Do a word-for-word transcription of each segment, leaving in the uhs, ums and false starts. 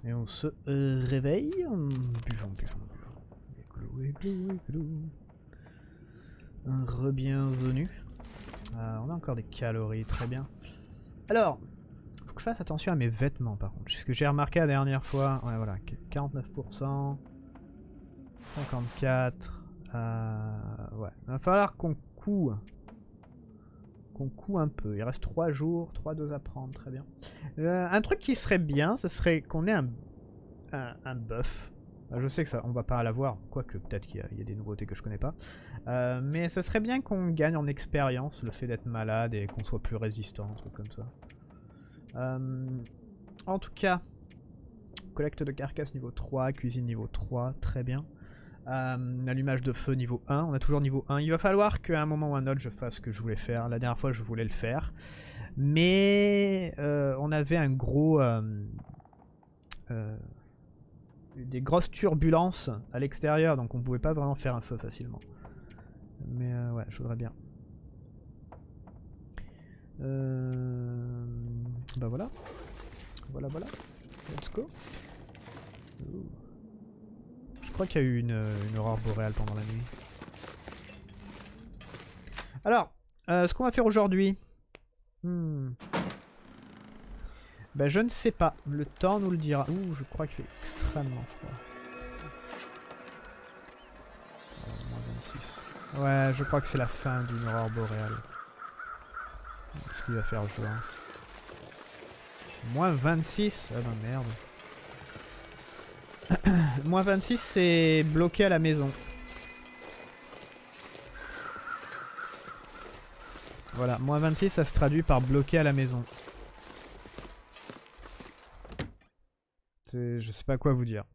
Et on se euh, réveille. Buvons, buvons, buvons. Églou, églou, églou. Un re-bienvenue. Euh, on a encore des calories, très bien. Alors, faut que je fasse attention à mes vêtements par contre. Ce que j'ai remarqué la dernière fois. Ouais, voilà, quarante-neuf pour cent. cinquante-quatre. Euh, ouais, il va falloir qu'on coud. Qu'on coud un peu. Il reste trois jours, trois doses à prendre, très bien. Euh, un truc qui serait bien, ce serait qu'on ait un, un, un buff. Je sais que ça, on va pas l'avoir, quoique peut-être qu'il y, y a des nouveautés que je connais pas. Euh, mais ça serait bien qu'on gagne en expérience, le fait d'être malade et qu'on soit plus résistant, un truc comme ça. Euh, en tout cas, collecte de carcasses niveau trois, cuisine niveau trois, très bien. Euh, allumage de feu niveau un, on a toujours niveau un. Il va falloir qu'à un moment ou un autre je fasse ce que je voulais faire. La dernière fois je voulais le faire. Mais euh, on avait un gros... Euh, euh, des grosses turbulences à l'extérieur, donc on pouvait pas vraiment faire un feu facilement. Mais euh, ouais, je voudrais bien. Euh, bah voilà. Voilà, voilà. Let's go. Ouh. Je crois qu'il y a eu une, une aurore boréale pendant la nuit. Alors, euh, ce qu'on va faire aujourd'hui... Hmm. Ben je ne sais pas. Le temps nous le dira. Ouh, je crois qu'il fait extrêmement froid. Oh, moins vingt-six. Ouais, je crois que c'est la fin d'une aurore boréale. Qu'est-ce qu'il va faire juin? Moins vingt-six? Ah ben merde. Moins vingt-six, c'est bloqué à la maison. Voilà, moins vingt-six, ça se traduit par bloqué à la maison. Je sais pas quoi vous dire.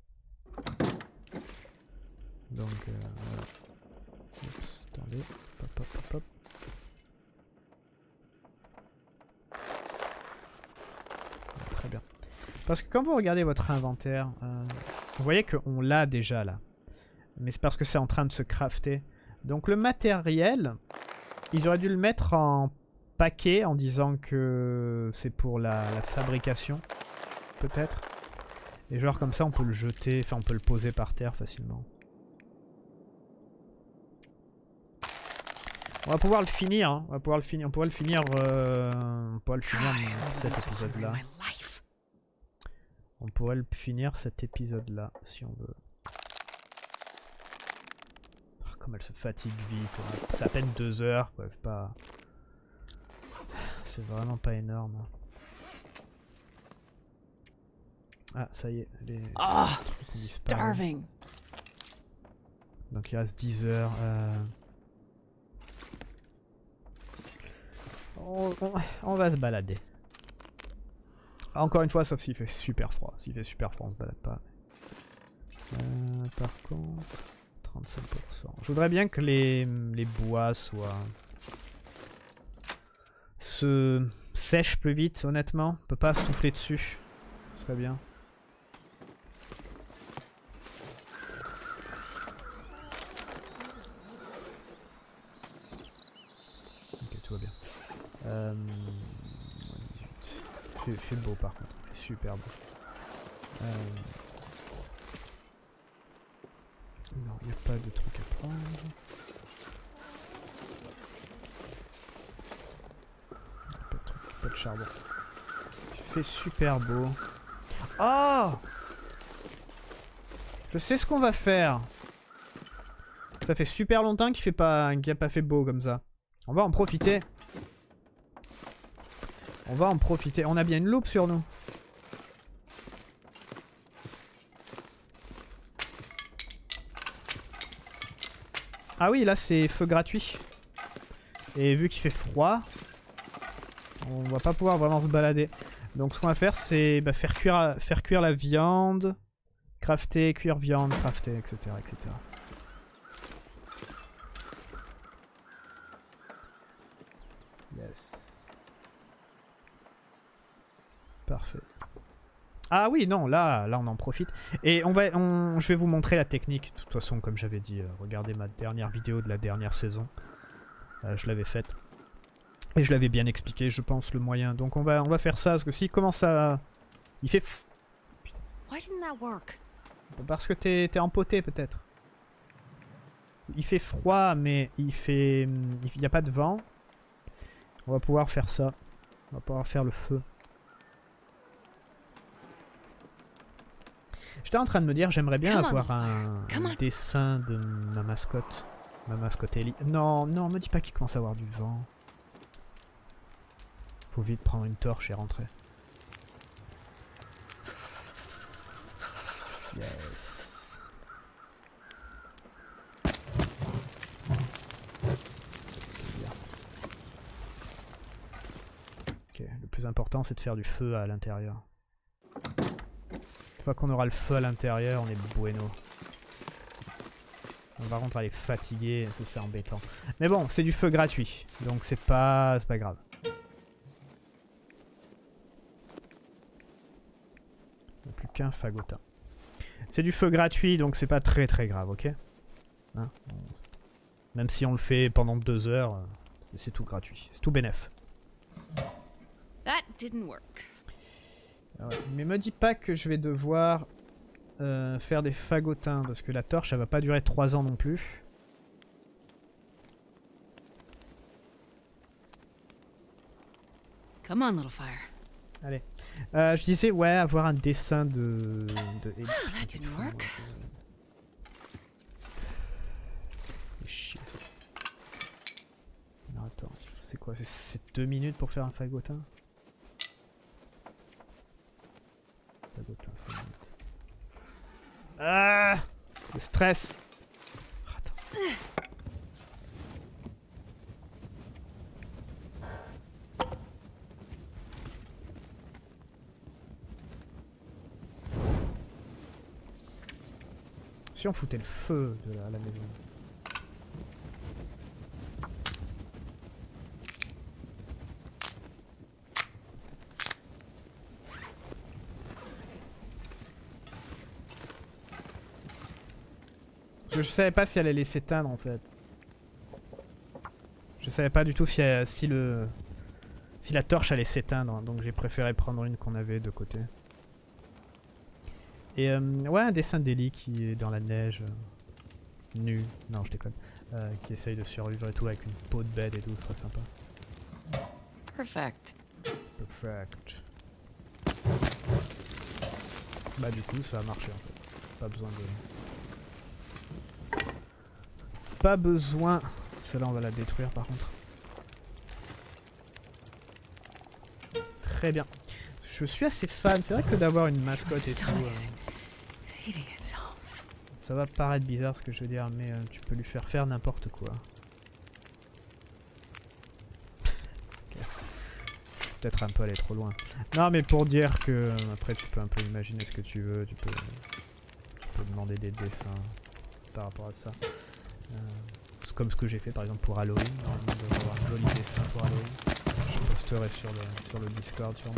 Donc, euh, voilà. Oups, attendez. Hop, hop, hop, hop. Très bien. Parce que quand vous regardez votre inventaire, euh, vous voyez qu'on l'a déjà là. Mais c'est parce que c'est en train de se crafter. Donc le matériel, ils auraient dû le mettre en paquet en disant que c'est pour la, la fabrication. Peut-être. Et genre comme ça on peut le jeter, enfin on peut le poser par terre facilement. On va pouvoir le finir, hein. On va pouvoir le finir, on pourrait le finir, euh, on pourrait le finir cet épisode là. On pourrait le finir cet épisode là si on veut. Oh, comme elle se fatigue vite, c'est à peine deux heures quoi, c'est pas... C'est vraiment pas énorme. Ah, ça y est, les... Ah, starving. Donc il reste dix heures. Euh... On, on, on va se balader. Encore une fois, sauf s'il fait super froid. S'il fait super froid, on se balade pas. Euh, par contre, trente-cinq pour cent. Je voudrais bien que les, les bois soient... se sèchent plus vite, honnêtement. On peut pas souffler dessus. Ce serait bien. Tout va bien. Euh, fait, fait beau par contre, fait super beau. Euh, non, il n'y a pas de truc à prendre. Pas de, truc, pas de charbon. Il fait super beau. Oh! Je sais ce qu'on va faire. Ça fait super longtemps qu'il fait pas, qu'il a pas fait beau comme ça. On va en profiter. On va en profiter. On a bien une loupe sur nous. Ah oui, là c'est feu gratuit. Et vu qu'il fait froid, on va pas pouvoir vraiment se balader. Donc ce qu'on va faire, c'est bah, faire cuire, faire cuire la viande, crafter, cuire viande, crafter, et cetera, et cetera. Yes. Parfait. Ah oui, non, là, là on en profite. Et on va, on, je vais vous montrer la technique. De toute façon, comme j'avais dit, euh, regardez ma dernière vidéo de la dernière saison. Euh, je l'avais faite. Et je l'avais bien expliqué, je pense, le moyen. Donc on va, on va faire ça, parce que s'il commence à... Il fait... Putain. Why didn't that work? Parce que t'es t'es empoté peut-être. Il fait froid, mais il fait... Il n'y a pas de vent. On va pouvoir faire ça. On va pouvoir faire le feu. J'étais en train de me dire, j'aimerais bien avoir un, un dessin de ma mascotte. Ma mascotte Ellie. Non, non, me dis pas qu'il commence à avoir du vent. Faut vite prendre une torche et rentrer. Yes. Ok, le plus important c'est de faire du feu à l'intérieur. Une fois qu'on aura le feu à l'intérieur, on est bueno. On va contre aller fatigué, c'est embêtant. Mais bon, c'est du feu gratuit, donc c'est pas, c'est pas grave. Il n'y a plus qu'un fagotin. C'est du feu gratuit, donc c'est pas très très grave, ok, hein, même si on le fait pendant deux heures, c'est tout gratuit, c'est tout bénef. That didn't work. Ah ouais. Mais me dis pas que je vais devoir euh, faire des fagotins, parce que la torche elle va pas durer trois ans non plus. Come on, little fire. Allez. Euh, je disais, ouais, avoir un dessin de... de... Ah, that didn't work. Chier. Non, attends. C'est quoi? C'est deux minutes pour faire un fagotin? Fagotin, cinq minutes. Ah! Le stress! Attends. Si on foutait le feu de la, la maison. Parce que je savais pas si elle allait s'éteindre en fait. Je savais pas du tout si, elle, si le si la torche allait s'éteindre, donc j'ai préféré prendre une qu'on avait de côté. Et euh, ouais, un dessin d'Ellie qui est dans la neige, euh, nu, non je déconne, euh, qui essaye de survivre et tout avec une peau de bête et tout, ce serait sympa. Perfect. Perfect. Bah du coup ça a marché en fait, pas besoin de... Pas besoin... Celle-là on va la détruire par contre. Très bien. Je suis assez fan, c'est vrai que d'avoir une mascotte et tout... Euh, ça va paraître bizarre ce que je veux dire, mais euh, tu peux lui faire faire n'importe quoi. Okay. Je vais peut-être un peu aller trop loin. Non mais pour dire que... Euh, après tu peux un peu imaginer ce que tu veux, tu peux, tu peux demander des dessins par rapport à ça. Euh, comme ce que j'ai fait par exemple pour Halloween. Normalement on devrait avoir un joli dessin pour Halloween. Je posterai sur le, sur le Discord sûrement.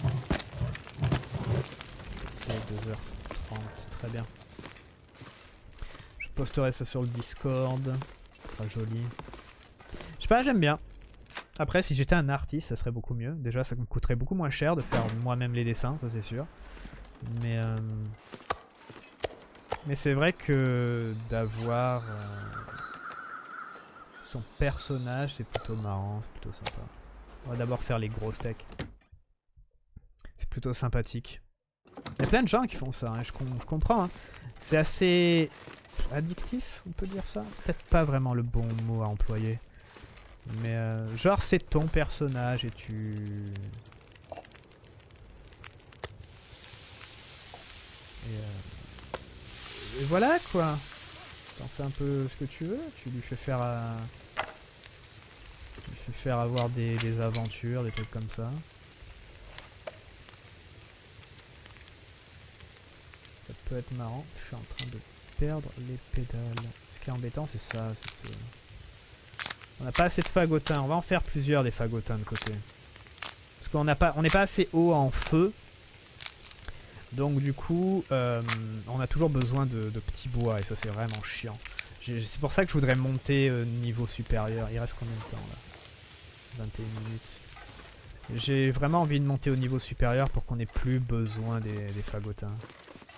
Ok, deux heures trente, très bien. Je posterai ça sur le Discord. Ça sera joli. Je sais pas, j'aime bien. Après, si j'étais un artiste, ça serait beaucoup mieux. Déjà, ça me coûterait beaucoup moins cher de faire moi-même les dessins, ça c'est sûr. Mais... Euh... Mais c'est vrai que d'avoir euh, son personnage, c'est plutôt marrant, c'est plutôt sympa. On va d'abord faire les gros steaks. C'est plutôt sympathique. Il y a plein de gens qui font ça, hein, je, com je comprends. Hein. C'est assez addictif, on peut dire ça. Peut-être pas vraiment le bon mot à employer. Mais euh, genre c'est ton personnage et tu... Et euh... Et voilà quoi. T'en fais un peu ce que tu veux. Tu lui fais faire, euh... tu lui fais faire avoir des, des aventures, des trucs comme ça. Ça peut être marrant. Je suis en train de perdre les pédales. Ce qui est embêtant, c'est ça. Ce... On n'a pas assez de fagotins. On va en faire plusieurs des fagotins de côté. Parce qu'on n'a pas, on n'est pas assez haut en feu. Donc du coup, euh, on a toujours besoin de, de petits bois et ça c'est vraiment chiant. C'est pour ça que je voudrais monter euh, niveau supérieur. Il reste combien de temps là? vingt et une minutes. J'ai vraiment envie de monter au niveau supérieur pour qu'on ait plus besoin des, des fagotins.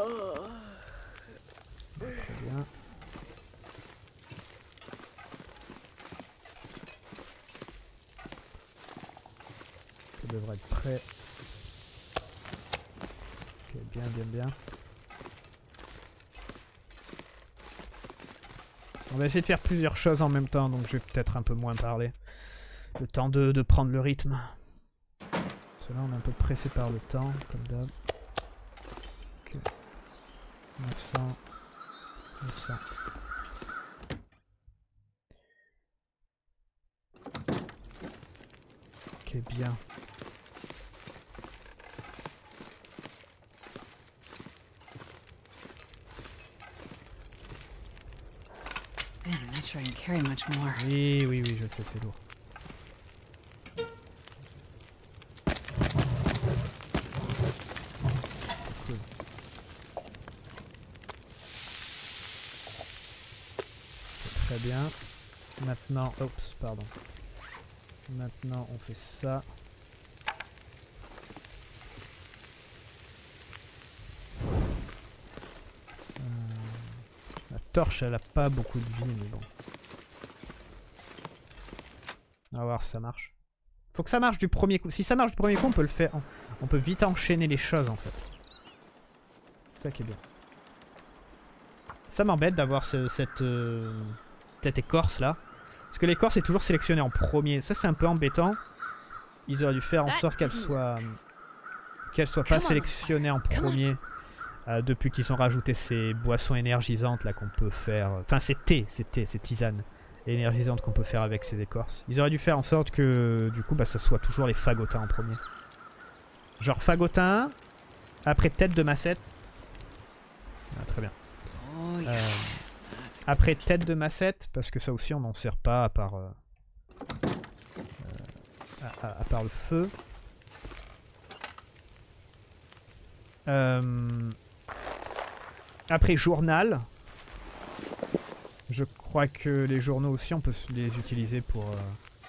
Très bien. Ça devrait être prêt. Ok, bien, bien, bien. On va essayer de faire plusieurs choses en même temps, donc je vais peut-être un peu moins parler. Le temps de, de prendre le rythme. Parce que là, on est un peu pressé par le temps, comme d'hab. Ok. neuf cents. neuf cents. Ok, bien. Man, I'm not sure I can carry much more. Oui, oui, oui, je sais, c'est lourd. Cool. C'est très bien. Maintenant, oups, pardon. Maintenant, on fait ça. Euh, la torche, elle a pas beaucoup de vie, mais bon. On va voir si ça marche. Faut que ça marche du premier coup. Si ça marche du premier coup, on peut le faire. On peut vite enchaîner les choses en fait. C'est ça qui est bien. Ça m'embête d'avoir ce, cette, euh, cette écorce là. Parce que l'écorce est toujours sélectionnée en premier. Ça c'est un peu embêtant. Ils auraient dû faire en sorte qu'elle soit qu'elle soit pas sélectionnée en premier. Euh, depuis qu'ils ont rajouté ces boissons énergisantes là qu'on peut faire. Enfin c'est thé, c'est thé, c'est tisane énergisante qu'on peut faire avec ces écorces. Ils auraient dû faire en sorte que du coup bah, ça soit toujours les fagotins en premier. Genre fagotin, après tête de massette. Ah, très bien. Oh, yeah. Euh, après tête de massette, parce que ça aussi on n'en sert pas à part, euh, euh, à, à, à part le feu. Euh, après journal. Je crois que les journaux aussi, on peut les utiliser pour... Euh,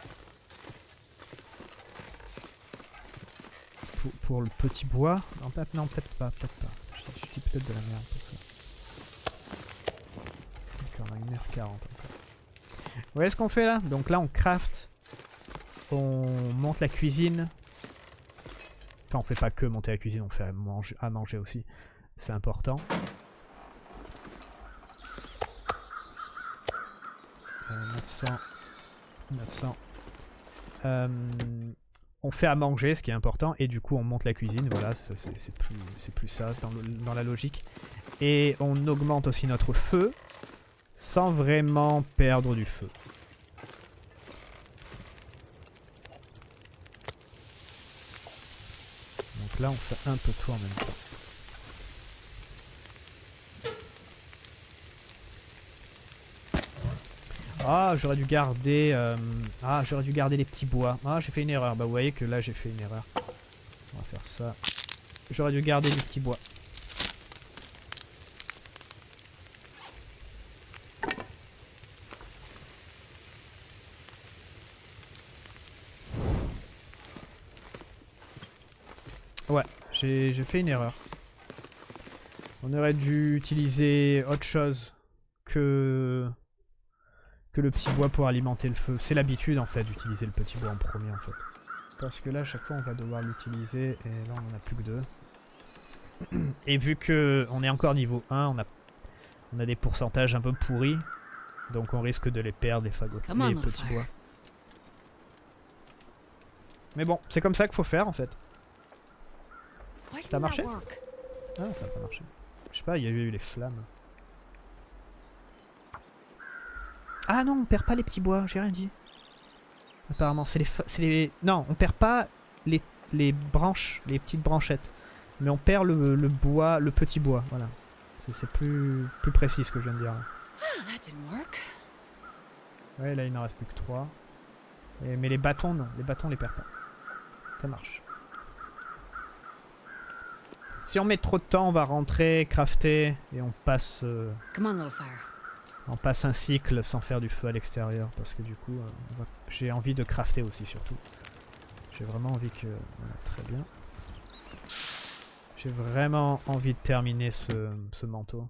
pour, pour le petit bois. Non, peut-être non, peut-être pas, peut-être pas. Je, je dis peut-être de la merde pour ça. D'accord, on a une heure quarante encore. Vous voyez ce qu'on fait là? Donc là, on craft. On monte la cuisine. Enfin, on fait pas que monter la cuisine, on fait à manger, à manger aussi. C'est important. neuf cents, neuf cents. Euh, on fait à manger, ce qui est important, et du coup on monte la cuisine, voilà, c'est plus, plus ça dans, le, dans la logique. Et on augmente aussi notre feu, sans vraiment perdre du feu. Donc là on fait un peu tout en même temps. Ah, j'aurais dû garder... Euh... Ah, j'aurais dû garder les petits bois. Ah, j'ai fait une erreur. Bah, vous voyez que là, j'ai fait une erreur. On va faire ça. J'aurais dû garder les petits bois. Ouais, j'ai fait une erreur. On aurait dû utiliser autre chose que... que le petit bois pour alimenter le feu. C'est l'habitude en fait d'utiliser le petit bois en premier en fait. Parce que là à chaque fois on va devoir l'utiliser et là on en a plus que deux. Et vu que on est encore niveau un, on a, on a des pourcentages un peu pourris. Donc on risque de les perdre les fagots, les petits bois. Mais bon, c'est comme ça qu'il faut faire en fait. Ça a marché? Ah, ça n'a pas marché. Je sais pas, il y a eu les flammes. Ah non, on perd pas les petits bois, j'ai rien dit. Apparemment, c'est les, les... Non, on perd pas les, les branches, les petites branchettes. Mais on perd le, le bois, le petit bois, voilà. C'est plus, plus précis ce que je viens de dire. Ouais, là il n'en reste plus que trois. Et, mais les bâtons, non, les bâtons on les perd pas. Ça marche. Si on met trop de temps, on va rentrer, crafter, et on passe... Euh... Come on, little fire. On passe un cycle sans faire du feu à l'extérieur parce que du coup euh, j'ai envie de crafter aussi surtout. J'ai vraiment envie que... Voilà, très bien. J'ai vraiment envie de terminer ce, ce manteau.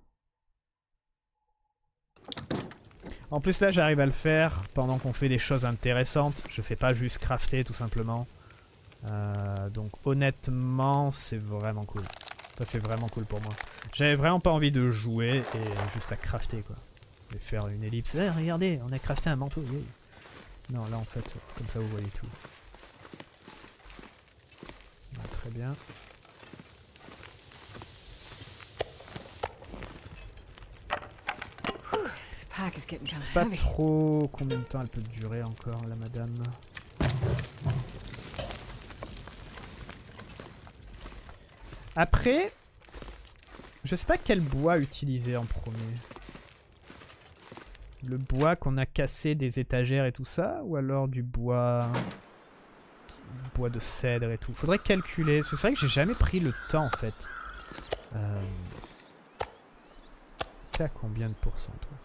En plus là j'arrive à le faire pendant qu'on fait des choses intéressantes. Je fais pas juste crafter tout simplement. Euh, donc honnêtement c'est vraiment cool. Ça c'est vraiment cool pour moi. J'avais vraiment pas envie de jouer et juste à crafter quoi. Et faire une ellipse. Eh, regardez, on a crafté un manteau. Yeah. Non là en fait, comme ça vous voyez tout. Ah, très bien. Je sais pas trop combien de temps elle peut durer encore la madame. Après, je sais pas quel bois utiliser en premier. Le bois qu'on a cassé des étagères et tout ça, ou alors du bois, du bois de cèdre et tout. Faudrait calculer. C'est vrai que j'ai jamais pris le temps en fait. Euh... T'es à combien de pourcents toi?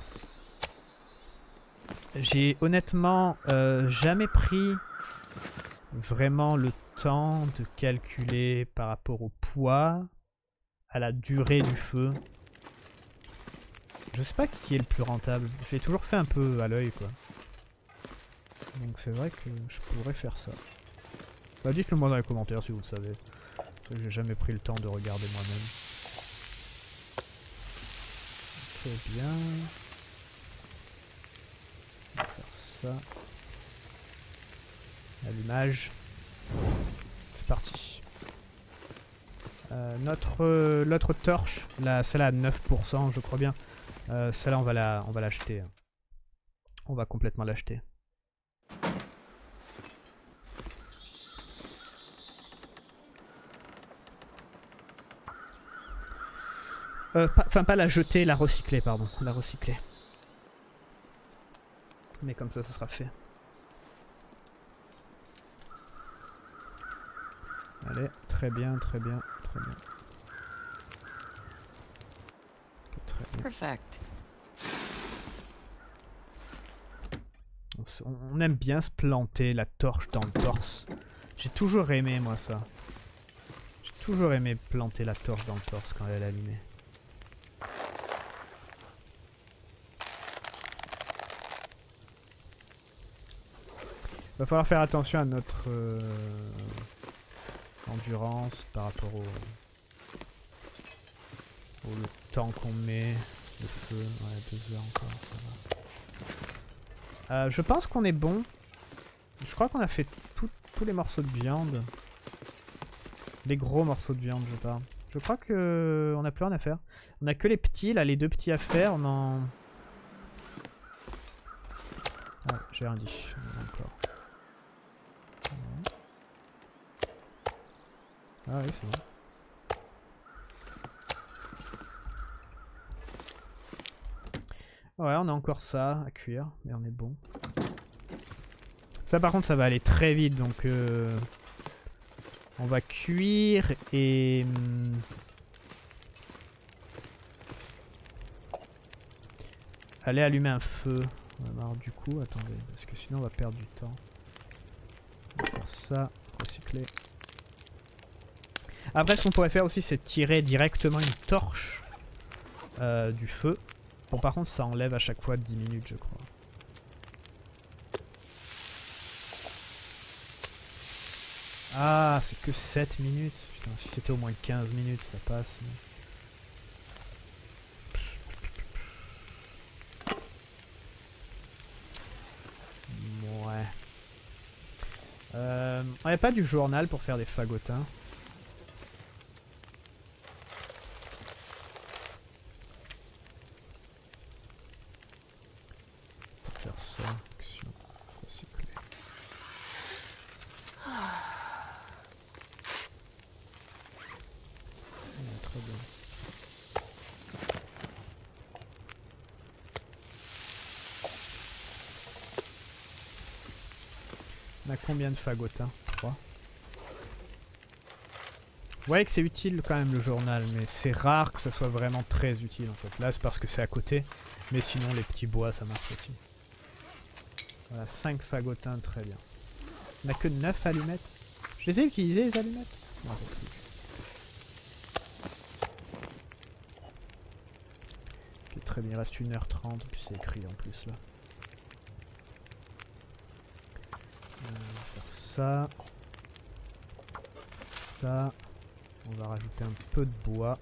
J'ai honnêtement euh, jamais pris vraiment le temps de calculer par rapport au poids, à la durée du feu. Je sais pas qui est le plus rentable. Je l'ai toujours fait un peu à l'œil quoi. Donc c'est vrai que je pourrais faire ça. Bah, dites-le moi dans les commentaires si vous le savez. Parce que j'ai jamais pris le temps de regarder moi-même. Très bien. On va faire ça. Allumage. C'est parti. Euh, notre euh, l'autre torche, la, celle-là à neuf pour cent je crois bien. Euh, celle-là on va la, on va l'acheter. On va complètement l'acheter. Euh, enfin pas, pas la jeter, la recycler pardon, la recycler. Mais comme ça, ça sera fait. Allez, très bien, très bien, très bien. Okay, très bien. Perfect. On, on aime bien se planter la torche dans le torse. J'ai toujours aimé moi ça. J'ai toujours aimé planter la torche dans le torse quand elle est allumée. Va falloir faire attention à notre euh, endurance par rapport au, au le temps qu'on met, le feu. Ouais, deux heures encore, ça va. Euh, je pense qu'on est bon. Je crois qu'on a fait tout, tous les morceaux de viande. Les gros morceaux de viande, je parle. Je crois que on a plus rien à faire. On a que les petits, là, les deux petits à faire. On en... Ah, j'ai rien dit. Encore. Ah oui, c'est bon. Ouais, on a encore ça à cuire, mais on est bon. Ça par contre, ça va aller très vite, donc euh, on va cuire et... Hum, aller allumer un feu. Alors du coup, attendez, parce que sinon on va perdre du temps. On va faire ça, recycler. Après, ce qu'on pourrait faire aussi, c'est tirer directement une torche euh, du feu. Bon, par contre, ça enlève à chaque fois dix minutes, je crois. Ah, c'est que sept minutes. Putain, si c'était au moins quinze minutes, ça passe. Ouais. Euh, on n'avait pas du journal pour faire des fagotins. Faire ça, action, recycler. Ouais, très bien. On a combien de fagotins? trois. Vous voyez que c'est utile quand même le journal, mais c'est rare que ça soit vraiment très utile en fait. Là c'est parce que c'est à côté, mais sinon les petits bois ça marche aussi. Voilà, cinq fagotins, très bien. On n'a que neuf allumettes. Je les ai utilisées les allumettes? Non, très bien, il reste une heure trente, puis c'est écrit en plus là. Euh, on va faire ça. Ça. On va rajouter un peu de bois.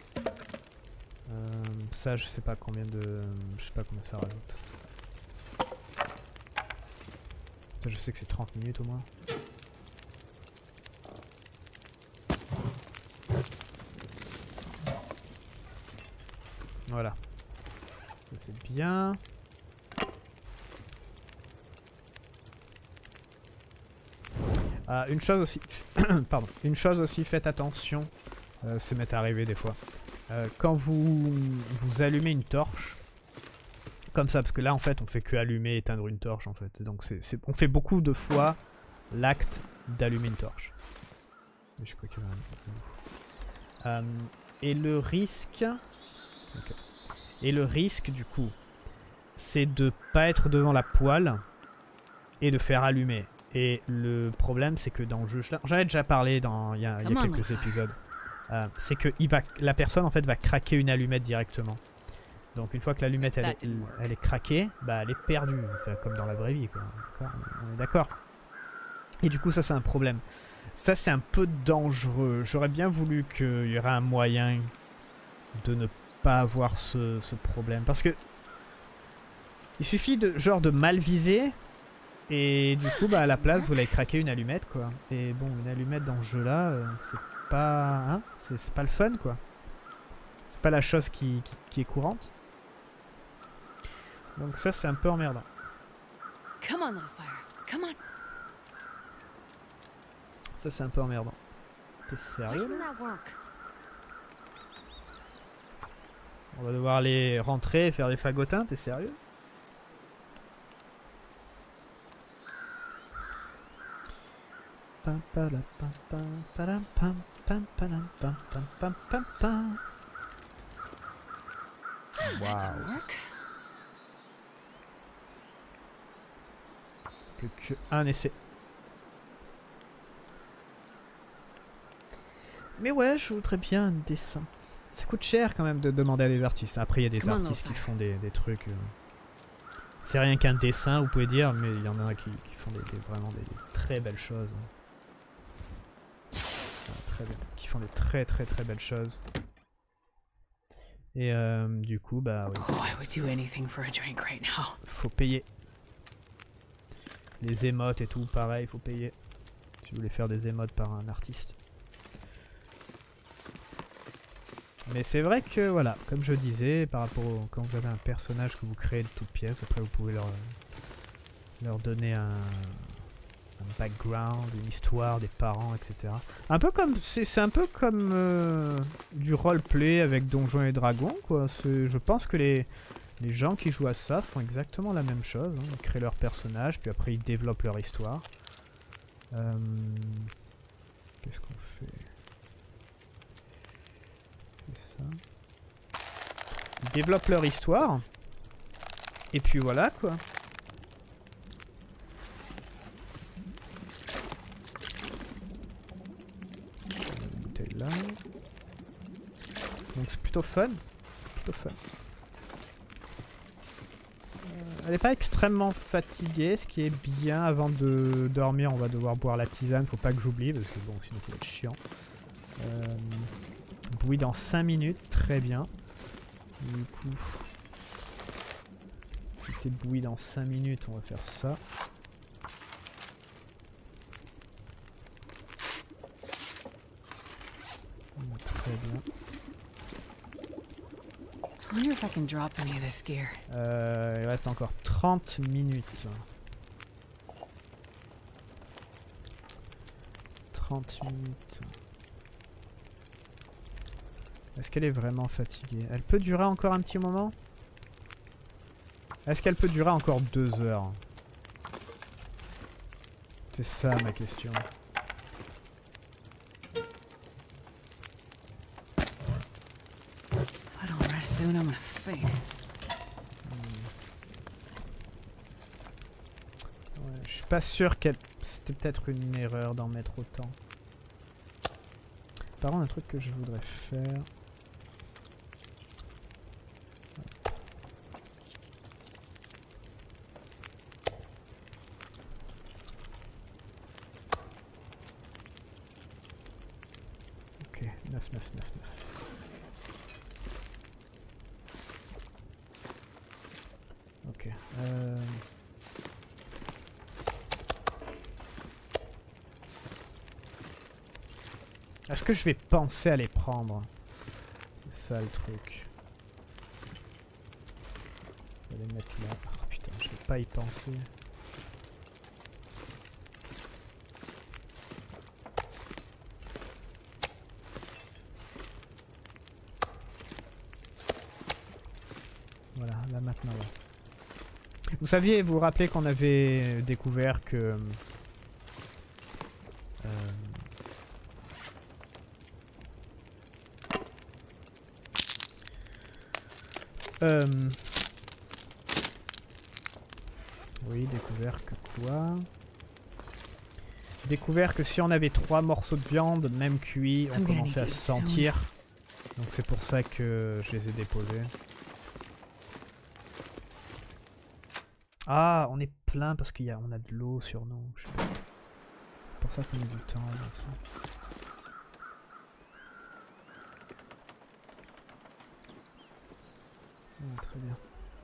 Euh, ça, je sais pas combien de... Je sais pas combien ça rajoute. Ça, je sais que c'est trente minutes au moins. Voilà. Ça c'est bien. Ah, une chose aussi... Pardon. Une chose aussi, faites attention. Euh, ça m'est arrivé des fois. Euh, quand vous, vous allumez une torche, comme ça, parce que là en fait on fait que allumer et éteindre une torche en fait. Donc c'est, c'est, on fait beaucoup de fois l'acte d'allumer une torche. Je crois qu'il y a un... euh, et le risque... Okay. Et le risque du coup, c'est de pas être devant la poêle et de faire allumer. Et le problème c'est que dans le jeu, j'en avais déjà parlé dans, il y a, il y a quelques épisodes. Euh, c'est que il va, la personne en fait va craquer une allumette directement. Donc une fois que l'allumette elle, elle, elle est craquée, bah elle est perdue, enfin, comme dans la vraie vie quoi. On est d'accord. Et du coup ça c'est un problème. Ça c'est un peu dangereux. J'aurais bien voulu qu'il y aurait un moyen de ne pas avoir ce, ce problème. Parce que il suffit de genre de mal viser et du coup bah à la place vous l'avez craqué une allumette quoi. Et bon une allumette dans ce jeu là euh, c'est pas hein, c'est pas le fun quoi. C'est pas la chose qui, qui, qui est courante. Donc ça c'est un peu emmerdant. Come on, little fire. Come on. Ça c'est un peu emmerdant. T'es sérieux là? On va devoir aller rentrer et faire des fagotins, t'es sérieux? Wow. Plus qu'un essai. Mais ouais, je voudrais bien un dessin. Ça coûte cher quand même de demander à des artistes. Après, il y a des artistes qui font des, des trucs... Euh... C'est rien qu'un dessin, vous pouvez dire, mais il y en a qui, qui font des, des, vraiment des, des très belles choses. Ah, très bien. Qui font des très très très belles choses. Et euh, du coup, bah oui. Faut payer. Les émotes et tout, pareil, faut payer. Si vous voulez faire des émotes par un artiste. Mais c'est vrai que, voilà, comme je disais, par rapport au, quand vous avez un personnage que vous créez de toutes pièces, après vous pouvez leur, leur donner un, un background, une histoire, des parents, et cetera. Un peu comme, c'est un peu comme euh, du roleplay avec Donjons et Dragons, quoi. Je pense que les, les gens qui jouent à ça font exactement la même chose. Hein. Ils créent leur personnage, puis après ils développent leur histoire. Euh, Qu'est-ce qu'on fait ? Ça. Ils développent leur histoire. Et puis voilà quoi. Une bouteille là. Donc c'est plutôt fun. Plutôt fun. Euh, elle n'est pas extrêmement fatiguée, ce qui est bien. Avant de dormir, on va devoir boire la tisane. Faut pas que j'oublie parce que bon, sinon ça va être chiant. Euh, Bouillie dans cinq minutes, très bien. Du coup, si t'es bouilli dans cinq minutes, on va faire ça. Très bien. Euh, il reste encore trente minutes. trente minutes. Est-ce qu'elle est vraiment fatiguée? Elle peut durer encore un petit moment? Est-ce qu'elle peut durer encore deux heures? C'est ça ma question. Hmm. Ouais, je suis pas sûr qu'elle... C'était peut-être une erreur d'en mettre autant. Par contre, un truc que je voudrais faire... Ok, neuf, neuf, neuf, neuf. Ok. Euh... Est-ce que je vais penser à les prendre? C'est ça le truc. Je vais les mettre là. Oh putain, je vais pas y penser. Voilà, là maintenant. Là. Vous saviez, vous vous rappelez qu'on avait découvert que... Euh, euh, oui, découvert que quoi? Découvert que si on avait trois morceaux de viande, même cuits, on commençait à se sentir. Donc c'est pour ça que je les ai déposés. Ah, on est plein parce qu'il y a, on a de l'eau sur nous. C'est pour ça qu'on a du temps. Ça. Oh, très bien.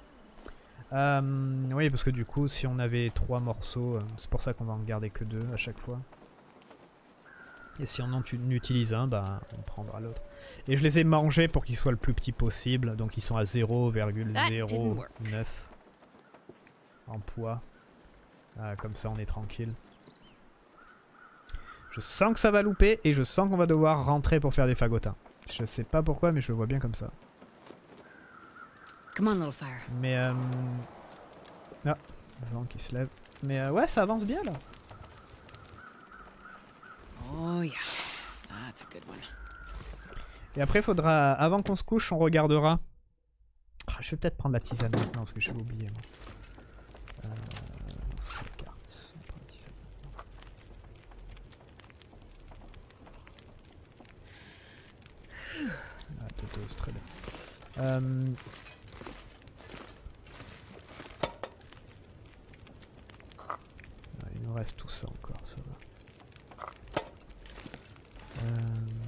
Euh, oui, parce que du coup, si on avait trois morceaux, euh, c'est pour ça qu'on va en garder que deux à chaque fois. Et si on en utilise un, bah, on prendra l'autre. Et je les ai mangés pour qu'ils soient le plus petit possible. Donc ils sont à zéro virgule zéro neuf en poids. Ah, comme ça, on est tranquille. Je sens que ça va louper et je sens qu'on va devoir rentrer pour faire des fagotins. Je sais pas pourquoi, mais je le vois bien comme ça. Come on, little fire. Mais euh... ah, le vent qui se lève. Mais euh, ouais, ça avance bien là. Oh yeah, that's a good one. Et après, faudra, avant qu'on se couche, on regardera. Ah, je vais peut-être prendre la tisane maintenant parce que je vais oublier. Moi. Euh... Carte. On prend la tisane maintenant. Ah, deux doses, très bien. Euh... Il nous reste tout ça encore, ça va. Euh...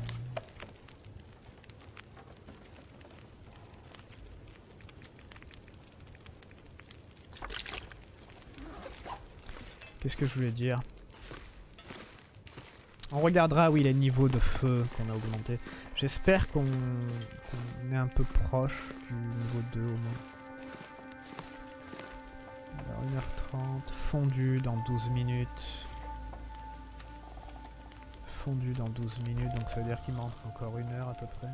Qu'est-ce que je voulais dire? On regardera, oui, les niveaux de feu qu'on a augmenté. J'espère qu'on qu'on est un peu proche du niveau deux au moins. Alors une heure trente, fondu dans douze minutes. Fondu dans douze minutes, donc ça veut dire qu'il manque encore une heure à peu près.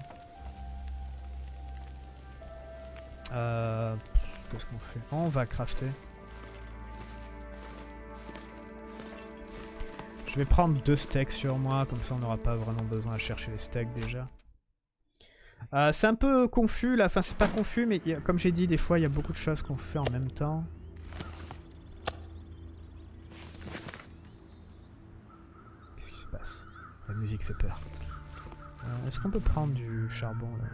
Euh, Qu'est-ce qu'on fait? On va crafter. Je vais prendre deux steaks sur moi, comme ça on n'aura pas vraiment besoin de chercher les steaks déjà. Euh, c'est un peu confus là, enfin c'est pas confus, mais y a, comme j'ai dit, des fois il y a beaucoup de choses qu'on fait en même temps. Qu'est-ce qui se passe? La musique fait peur. Euh, Est-ce qu'on peut prendre du charbon là?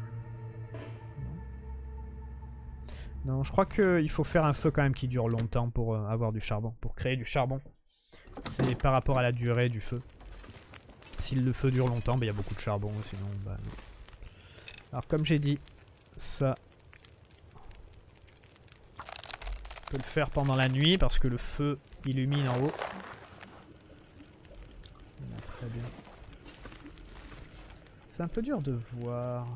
Non, je crois qu'il faut faire un feu quand même qui dure longtemps pour euh, avoir du charbon, pour créer du charbon. C'est par rapport à la durée du feu. Si le feu dure longtemps, il bah, y a beaucoup de charbon, sinon bah non. Alors comme j'ai dit, ça... On peut le faire pendant la nuit parce que le feu illumine en haut. Ah, très bien. C'est un peu dur de voir.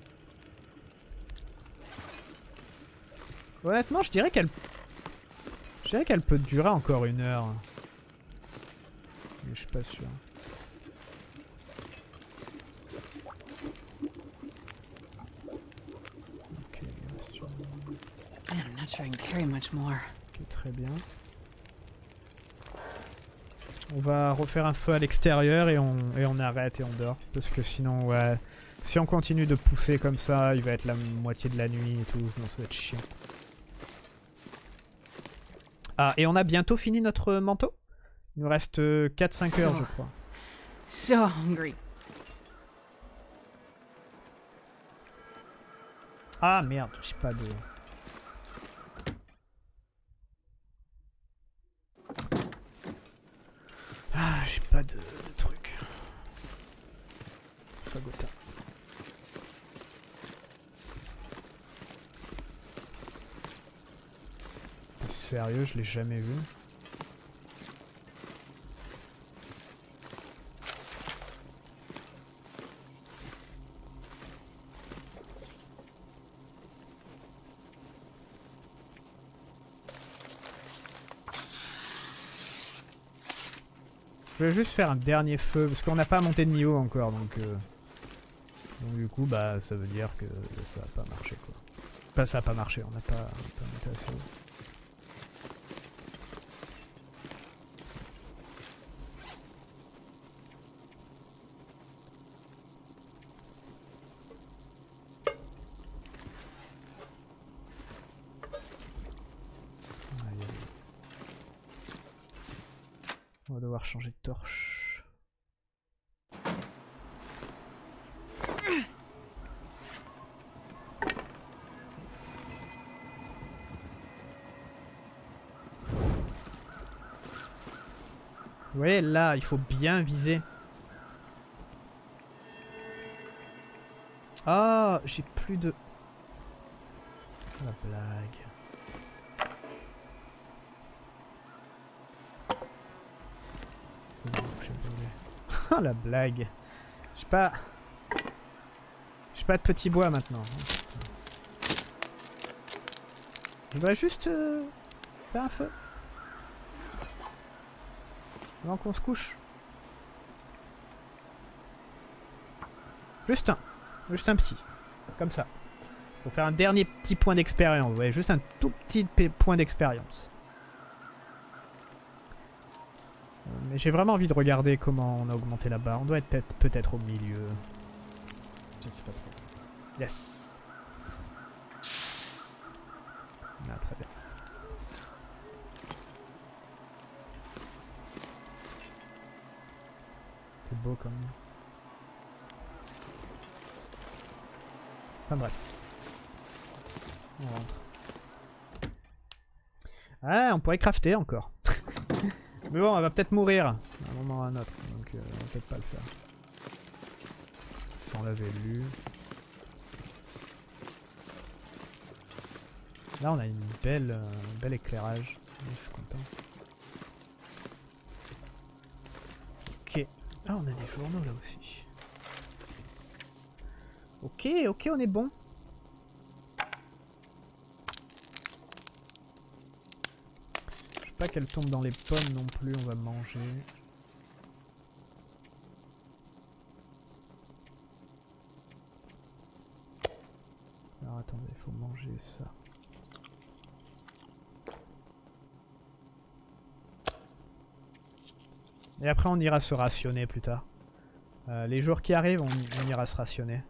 Honnêtement, je dirais qu'elle... Je dirais qu'elle peut durer encore une heure. Mais je suis pas sûr. Ok, Man, I'm not sure I can carry much more. ok, très bien. On va refaire un feu à l'extérieur et on, et on arrête et on dort. Parce que sinon, ouais... Si on continue de pousser comme ça, il va être la moitié de la nuit et tout. Non, ça va être chiant. Ah, et on a bientôt fini notre manteau? Il nous reste quatre cinq heures, je crois. So hungry. Ah merde, j'ai pas de... Ah, j'ai pas de, de truc. Fagota. T'es sérieux, je l'ai jamais vu. Je vais juste faire un dernier feu parce qu'on n'a pas monté de niveau encore, donc, euh, donc du coup bah ça veut dire que ça n'a pas marché quoi. Enfin ça n'a pas marché, on n'a pas, pas monté assez haut. On va devoir changer de torche. Vous voyez là, il faut bien viser. Ah, j'ai plus de... La blague. C'est bon, j'ai brûlé. Ah la blague. J'ai pas... J'ai pas de petit bois maintenant. Je dois juste euh, faire un feu. Avant qu'on se couche. Juste un. Juste un petit. Comme ça. Pour faire un dernier petit point d'expérience. Vous voyez, juste un tout petit point d'expérience. Mais j'ai vraiment envie de regarder comment on a augmenté là-bas. On doit être peut-être peut-être au milieu. Je sais pas trop. Yes. Ah, très bien. C'est beau comme... Enfin bref. On rentre. Ah, on pourrait crafter encore. Mais bon, on va peut-être mourir à un moment ou à un autre, donc euh, on va peut-être pas le faire. Ça on l'avait lu. Là on a une belle, euh, un bel éclairage. Je suis content. Ok. Ah, on a des journaux là aussi. Ok, ok, on est bon. Je veux pas qu'elle tombe dans les pommes non plus, on va manger. Alors attendez, il faut manger ça. Et après on ira se rationner plus tard. Euh, les jours qui arrivent, on, on ira se rationner.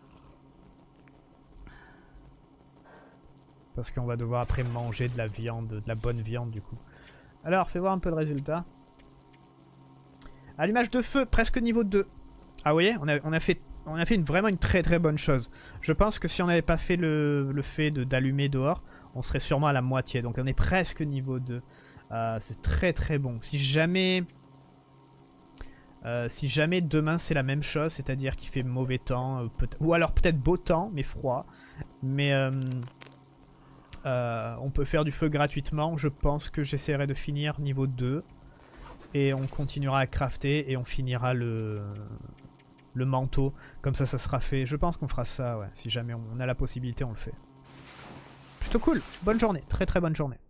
Parce qu'on va devoir après manger de la viande, de la bonne viande du coup. Alors, fais voir un peu le résultat. Allumage de feu, presque niveau deux. Ah vous voyez, on a, on a fait, on a fait une, vraiment une très très bonne chose. Je pense que si on n'avait pas fait le, le fait d'allumer dehors, on serait sûrement à la moitié. Donc on est presque niveau deux. Euh, c'est très très bon. Si jamais... Euh, si jamais demain c'est la même chose, c'est-à-dire qu'il fait mauvais temps, euh, ou alors peut-être beau temps, mais froid. Mais... Euh, Euh, on peut faire du feu gratuitement. Je pense que j'essaierai de finir niveau deux. Et on continuera à crafter et on finira le, le manteau. Comme ça, ça sera fait. Je pense qu'on fera ça, ouais. Si jamais on a la possibilité, on le fait. Plutôt cool. Bonne journée. Très très bonne journée.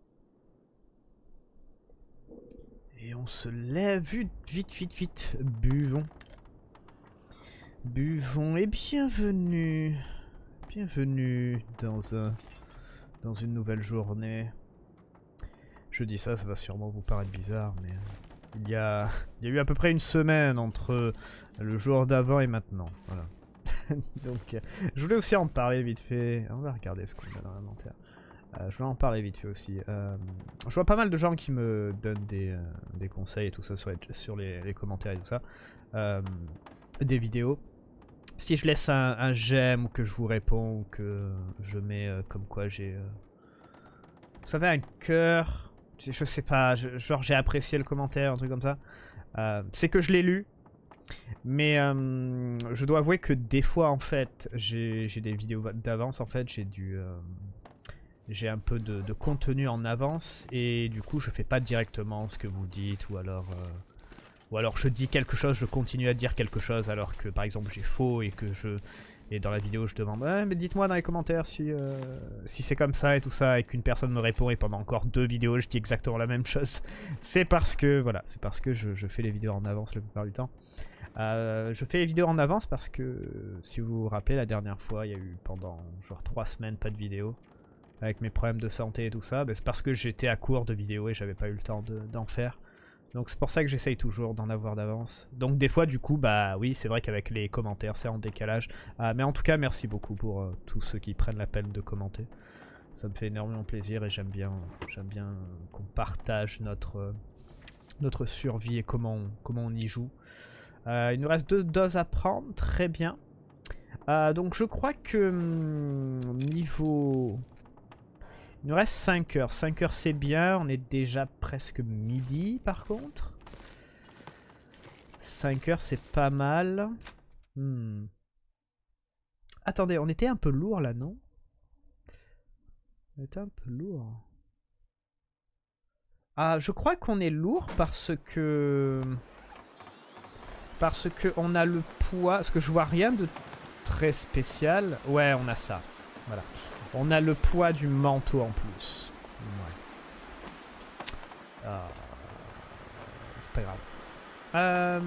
Et on se lève vite, vite, vite, vite. Buvons. Buvons et bienvenue. Bienvenue dans un... dans une nouvelle journée. Je dis ça, ça va sûrement vous paraître bizarre, mais il y a, il y a eu à peu près une semaine entre le jour d'avant et maintenant. Voilà. Donc, je voulais aussi en parler vite fait. On va regarder ce qu'on a dans l'inventaire. Euh, je voulais en parler vite fait aussi. Euh, je vois pas mal de gens qui me donnent des, euh, des conseils et tout ça sur les, sur les, les commentaires et tout ça. Euh, des vidéos. Si je laisse un, un j'aime ou que je vous réponds ou que je mets euh, comme quoi j'ai... Euh... Vous savez, un cœur, je, je sais pas, je, genre j'ai apprécié le commentaire, un truc comme ça. Euh, c'est que je l'ai lu Mais euh, je dois avouer que des fois, en fait, j'ai des vidéos d'avance. En fait, j'ai du... Euh, j'ai un peu de, de contenu en avance. Et du coup, je fais pas directement ce que vous dites. Ou alors... Euh, ou alors je dis quelque chose, je continue à dire quelque chose alors que, par exemple, j'ai faux et que je... Et dans la vidéo, je demande ah, mais dites-moi dans les commentaires si, euh, si c'est comme ça et tout ça, et qu'une personne me répond, et pendant encore deux vidéos, je dis exactement la même chose. C'est parce que, voilà, c'est parce que je, je fais les vidéos en avance la plupart du temps. Euh, je fais les vidéos en avance parce que, si vous vous rappelez, la dernière fois, il y a eu pendant genre trois semaines pas de vidéo, avec mes problèmes de santé et tout ça. Ben, c'est parce que j'étais à court de vidéos et j'avais pas eu le temps d'en de, faire. Donc c'est pour ça que j'essaye toujours d'en avoir d'avance. Donc des fois du coup, bah oui, c'est vrai qu'avec les commentaires c'est en décalage. Euh, mais en tout cas, merci beaucoup pour euh, tous ceux qui prennent la peine de commenter. Ça me fait énormément plaisir et j'aime bien, j'aime bien qu'on partage notre, euh, notre survie et comment on, comment on y joue. Euh, il nous reste deux doses à prendre, très bien. Euh, donc je crois que hum, niveau... Il nous reste cinq heures. cinq heures c'est bien. On est déjà presque midi par contre. cinq heures c'est pas mal. Hmm. Attendez, on était un peu lourd là, non? On était un peu lourd. Ah, je crois qu'on est lourd parce que... Parce que on a le poids... Parce que je vois rien de très spécial. Ouais, on a ça. Voilà. On a le poids du manteau en plus. Ouais. Ah, c'est pas grave. Euh...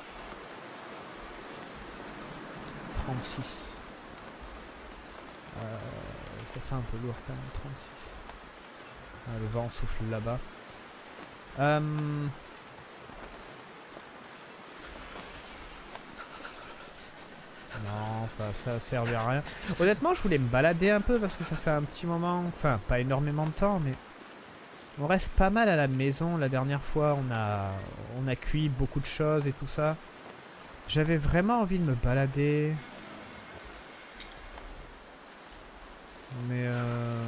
trente-six. Euh, ça fait un peu lourd quand même, trente-six. Ah, le vent souffle là-bas. Euh... Non, ça, ça servait à rien. Honnêtement, je voulais me balader un peu parce que ça fait un petit moment... Enfin, pas énormément de temps, mais... On reste pas mal à la maison. La dernière fois, on a, on a cuit beaucoup de choses et tout ça. J'avais vraiment envie de me balader. Mais euh...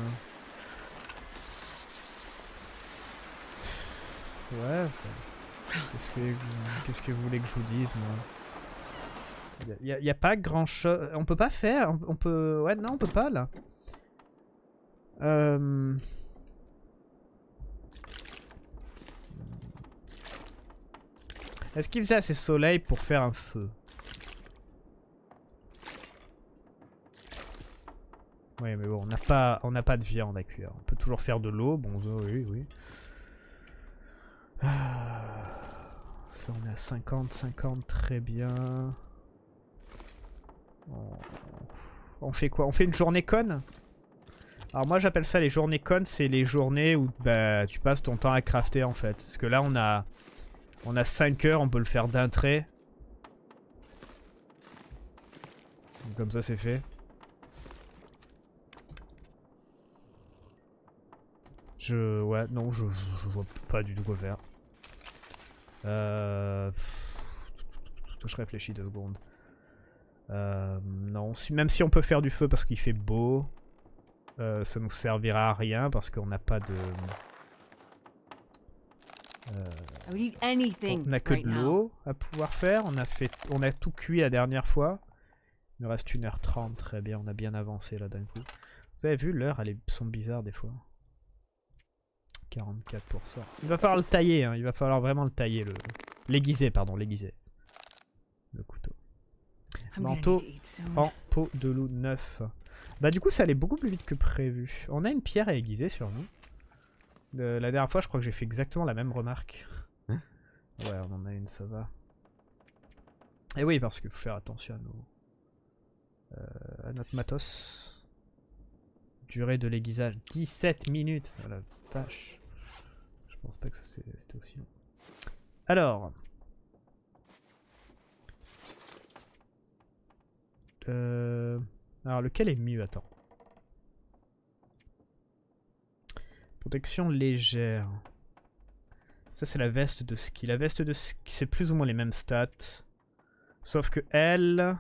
Ouais. Qu'est-ce que, qu'est-ce que vous voulez que je vous dise, moi? Il n'y a, a, a pas grand chose. On peut pas faire. On, on peut. Ouais, non, on peut pas là. Euh... Est-ce qu'il faisait assez soleil pour faire un feu? Oui, mais bon, on n'a pas, on n'a pas de viande à cuire. On peut toujours faire de l'eau. Bon, oui, oui. Ah, ça, on est à cinquante, cinquante, très bien. On, on fait quoi? On fait une journée conne? Alors moi, j'appelle ça les journées connes. C'est les journées où bah, tu passes ton temps à crafter en fait. Parce que là, on a, on a cinq heures. On peut le faire d'un trait. Comme ça, c'est fait. Je... Ouais, non, je, je vois pas du tout quoi faire. Euh... Je réfléchis deux secondes. Euh, non, si, même si on peut faire du feu parce qu'il fait beau, euh, ça nous servira à rien parce qu'on n'a pas de... Euh, on n'a que de l'eau à pouvoir faire. On a, fait, on a tout cuit la dernière fois. Il nous reste une heure trente, très bien, on a bien avancé là d'un coup. Vous avez vu, l'heure, elles sont bizarres des fois. quarante-quatre pour cent. Il va falloir le tailler, hein. Il va falloir vraiment le tailler, le... l'aiguiser, pardon, l'aiguiser. Le couteau. Manteau en peau de loup neuf. Bah du coup ça allait beaucoup plus vite que prévu. On a une pierre à aiguiser sur nous. Euh, la dernière fois je crois que j'ai fait exactement la même remarque. Hein? Ouais, on en a une, ça va. Et oui, parce qu'il faut faire attention à nos... Euh, à notre matos. Durée de l'aiguisage, dix-sept minutes. Oh la vache. Je pense pas que c'était aussi long. Alors... Euh... Alors lequel est mieux? Attends. Protection légère. Ça c'est la veste de ski. La veste de ski c'est plus ou moins les mêmes stats. Sauf que elle...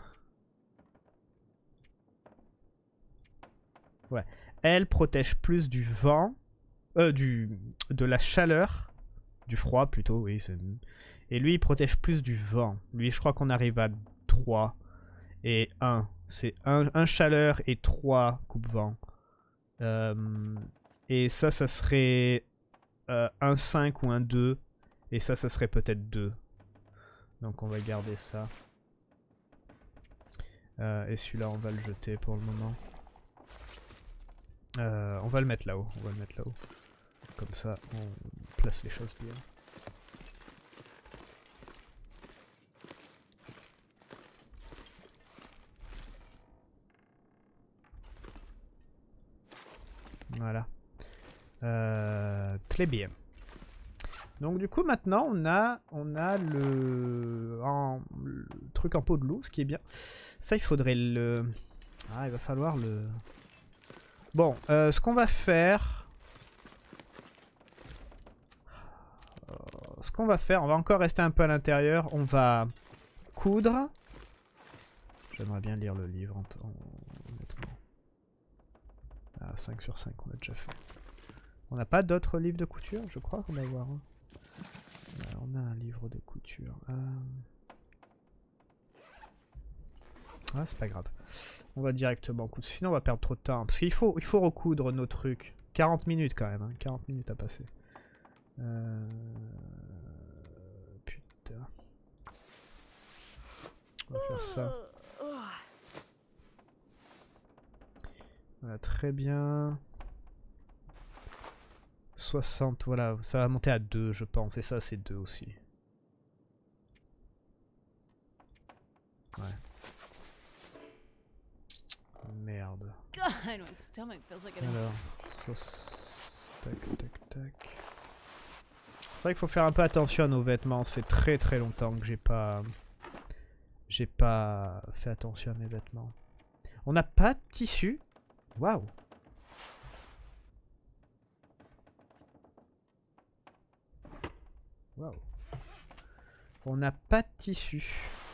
Ouais. Elle protège plus du vent. Euh, du... de la chaleur. Du froid plutôt, oui. Et lui, il protège plus du vent. Lui, je crois qu'on arrive à trois et un. C'est un chaleur et trois coupe-vent. Euh, et ça, ça serait euh, un cinq ou un deux. Et ça, ça serait peut-être deux. Donc on va garder ça. Euh, et celui-là, on va le jeter pour le moment. Euh, on va le mettre là-haut. On va le mettre là-haut. Comme ça, on place les choses bien. Voilà. Euh, très bien. Donc du coup maintenant on a on a le, en, le truc en peau de loup, ce qui est bien. Ça il faudrait le... Ah il va falloir le... Bon, euh, ce qu'on va faire... Euh, ce qu'on va faire, on va encore rester un peu à l'intérieur. On va coudre. J'aimerais bien lire le livre en, en, honnêtement. Ah, cinq sur cinq on a déjà fait. On n'a pas d'autres livres de couture? Je crois qu'on va avoir un. Euh, on a un livre de couture. Euh... Ah, c'est pas grave. On va directement coudre. Sinon, on va perdre trop de temps. Parce qu'il faut, il faut recoudre nos trucs. quarante minutes quand même. Hein. quarante minutes à passer. Euh... Putain. On va faire ça. Voilà, très bien. soixante, voilà, ça va monter à deux, je pense. Et ça, c'est deux aussi. Ouais. Merde. Alors, tac, tac, tac. C'est vrai qu'il faut faire un peu attention à nos vêtements. Ça fait très très longtemps que j'ai pas... J'ai pas fait attention à mes vêtements. On n'a pas de tissu. Waouh. Waouh. On n'a pas de tissu.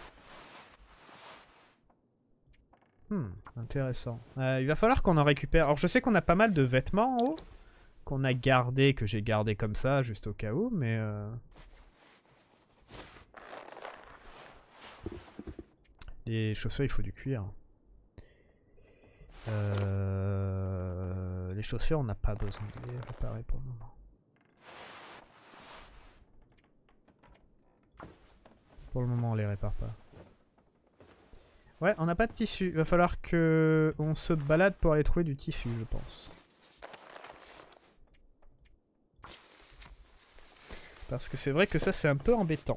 Hmm, intéressant. Euh, il va falloir qu'on en récupère. Alors je sais qu'on a pas mal de vêtements en haut. Qu'on a gardé, que j'ai gardé comme ça, juste au cas où, mais... Euh... Les chaussures, il faut du cuir. Euh... Les chaussures, on n'a pas besoin de les réparer pour le moment. Pour le moment, on les répare pas. Ouais, on n'a pas de tissu. Il va falloir que on se balade pour aller trouver du tissu, je pense. Parce que c'est vrai que ça, c'est un peu embêtant.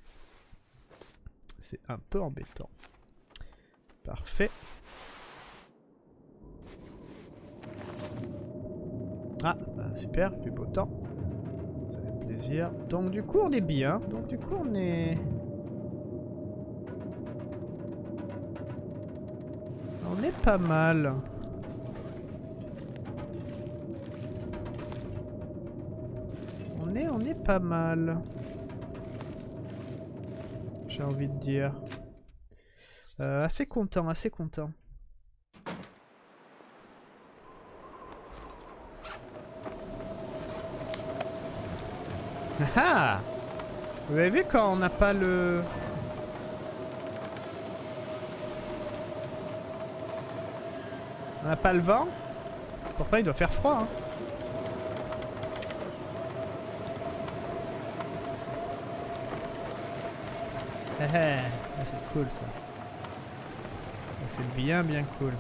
C'est un peu embêtant. Parfait. Ah, bah super, il fait beau temps. Ça fait plaisir. Donc du coup, on est bien. Donc du coup, on est... On est pas mal. On est, on est pas mal. J'ai envie de dire. Euh, assez content, assez content. Ah! Vous avez vu quand on n'a pas le... On n'a pas le vent? Pourtant il doit faire froid, hein. Eh eh, c'est cool ça. C'est bien bien cool.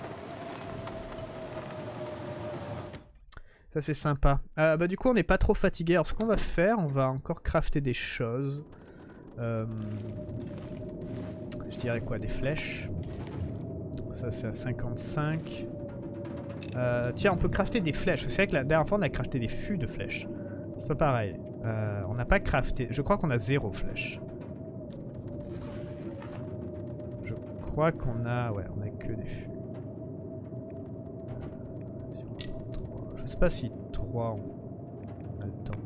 Ça c'est sympa. Euh, bah du coup on n'est pas trop fatigué. Alors ce qu'on va faire, on va encore crafter des choses. Euh, je dirais quoi, des flèches. Ça c'est à cinquante-cinq. Euh, tiens, on peut crafter des flèches. C'est vrai que la dernière fois on a crafté des fûts de flèches. C'est pas pareil. Euh, on n'a pas crafté. Je crois qu'on a zéro flèche. Je crois qu'on a... Ouais, on a que des fûts. Je sais pas si trois on a le temps.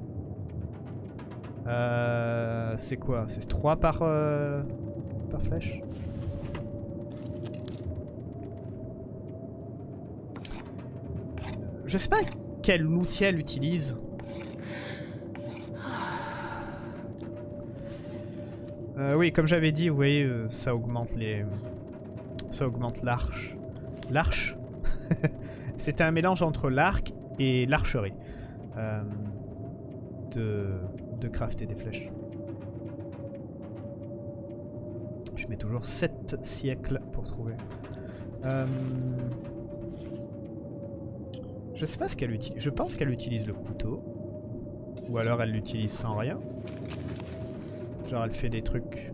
Euh, c'est quoi? C'est trois par, euh, par flèche? Je sais pas quel outil elle utilise. Euh, oui, comme j'avais dit, vous voyez, euh, ça augmente les... Ça augmente l'arche. L'arche. C'était un mélange entre l'arc et l'archerie. Euh, de... de crafter des flèches. Je mets toujours sept siècles pour trouver. Euh... Je sais pas ce qu'elle utilise. Je pense qu'elle utilise le couteau. Ou alors elle l'utilise sans rien. Genre elle fait des trucs.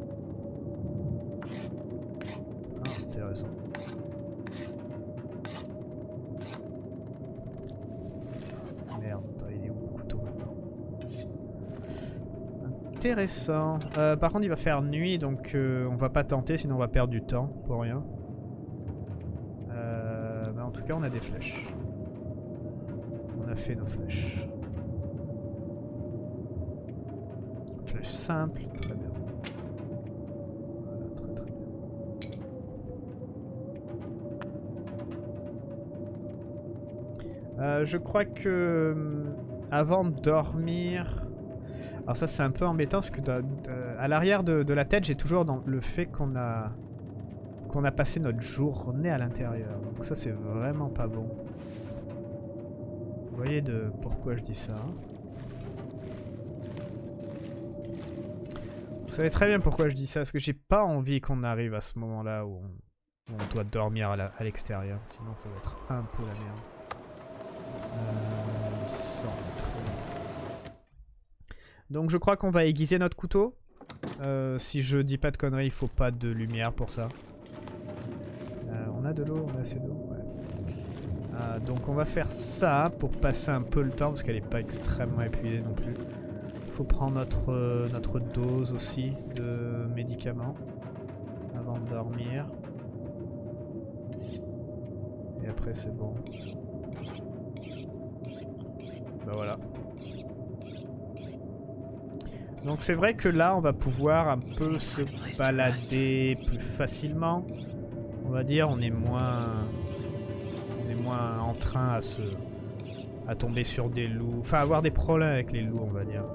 Ah, intéressant. Merde, attends, il est où le couteau maintenant? Intéressant. Euh, par contre il va faire nuit donc euh, on va pas tenter sinon on va perdre du temps pour rien. Euh, mais en tout cas on a des flèches. On a fait nos flèches. Flèche simple, très bien. Voilà, très très bien. Euh, je crois que euh, avant de dormir... Alors ça c'est un peu embêtant parce que de, de, à l'arrière de, de la tête j'ai toujours dans le fait qu'on a qu'on a passé notre journée à l'intérieur. Donc ça c'est vraiment pas bon. Vous voyez de pourquoi je dis ça. Vous savez très bien pourquoi je dis ça, parce que j'ai pas envie qu'on arrive à ce moment-là où, où on doit dormir à l'extérieur, sinon ça va être un peu la merde. Euh, centre. Donc je crois qu'on va aiguiser notre couteau. Euh, si je dis pas de conneries, il faut pas de lumière pour ça. Euh, on a de l'eau, on a assez d'eau. Ouais. Euh, donc on va faire ça pour passer un peu le temps, parce qu'elle est pas extrêmement épuisée non plus. Faut prendre notre, euh, notre dose aussi de médicaments avant de dormir. Et après c'est bon. Bah voilà. Donc c'est vrai que là on va pouvoir un peu se balader plus facilement. On va dire on est moins... On est moins en train à se... à tomber sur des loups. Enfin avoir des problèmes avec les loups on va dire.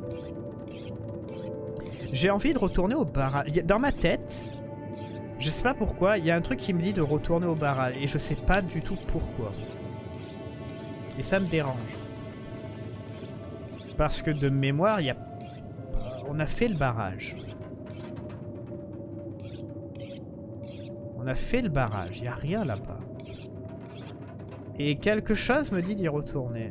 J'ai envie de retourner au barrage. Dans ma tête, je sais pas pourquoi, il y a un truc qui me dit de retourner au barrage. Et je sais pas du tout pourquoi. Et ça me dérange. Parce que de mémoire, il y a... on a fait le barrage. On a fait le barrage, il n'y a rien là-bas. Et quelque chose me dit d'y retourner.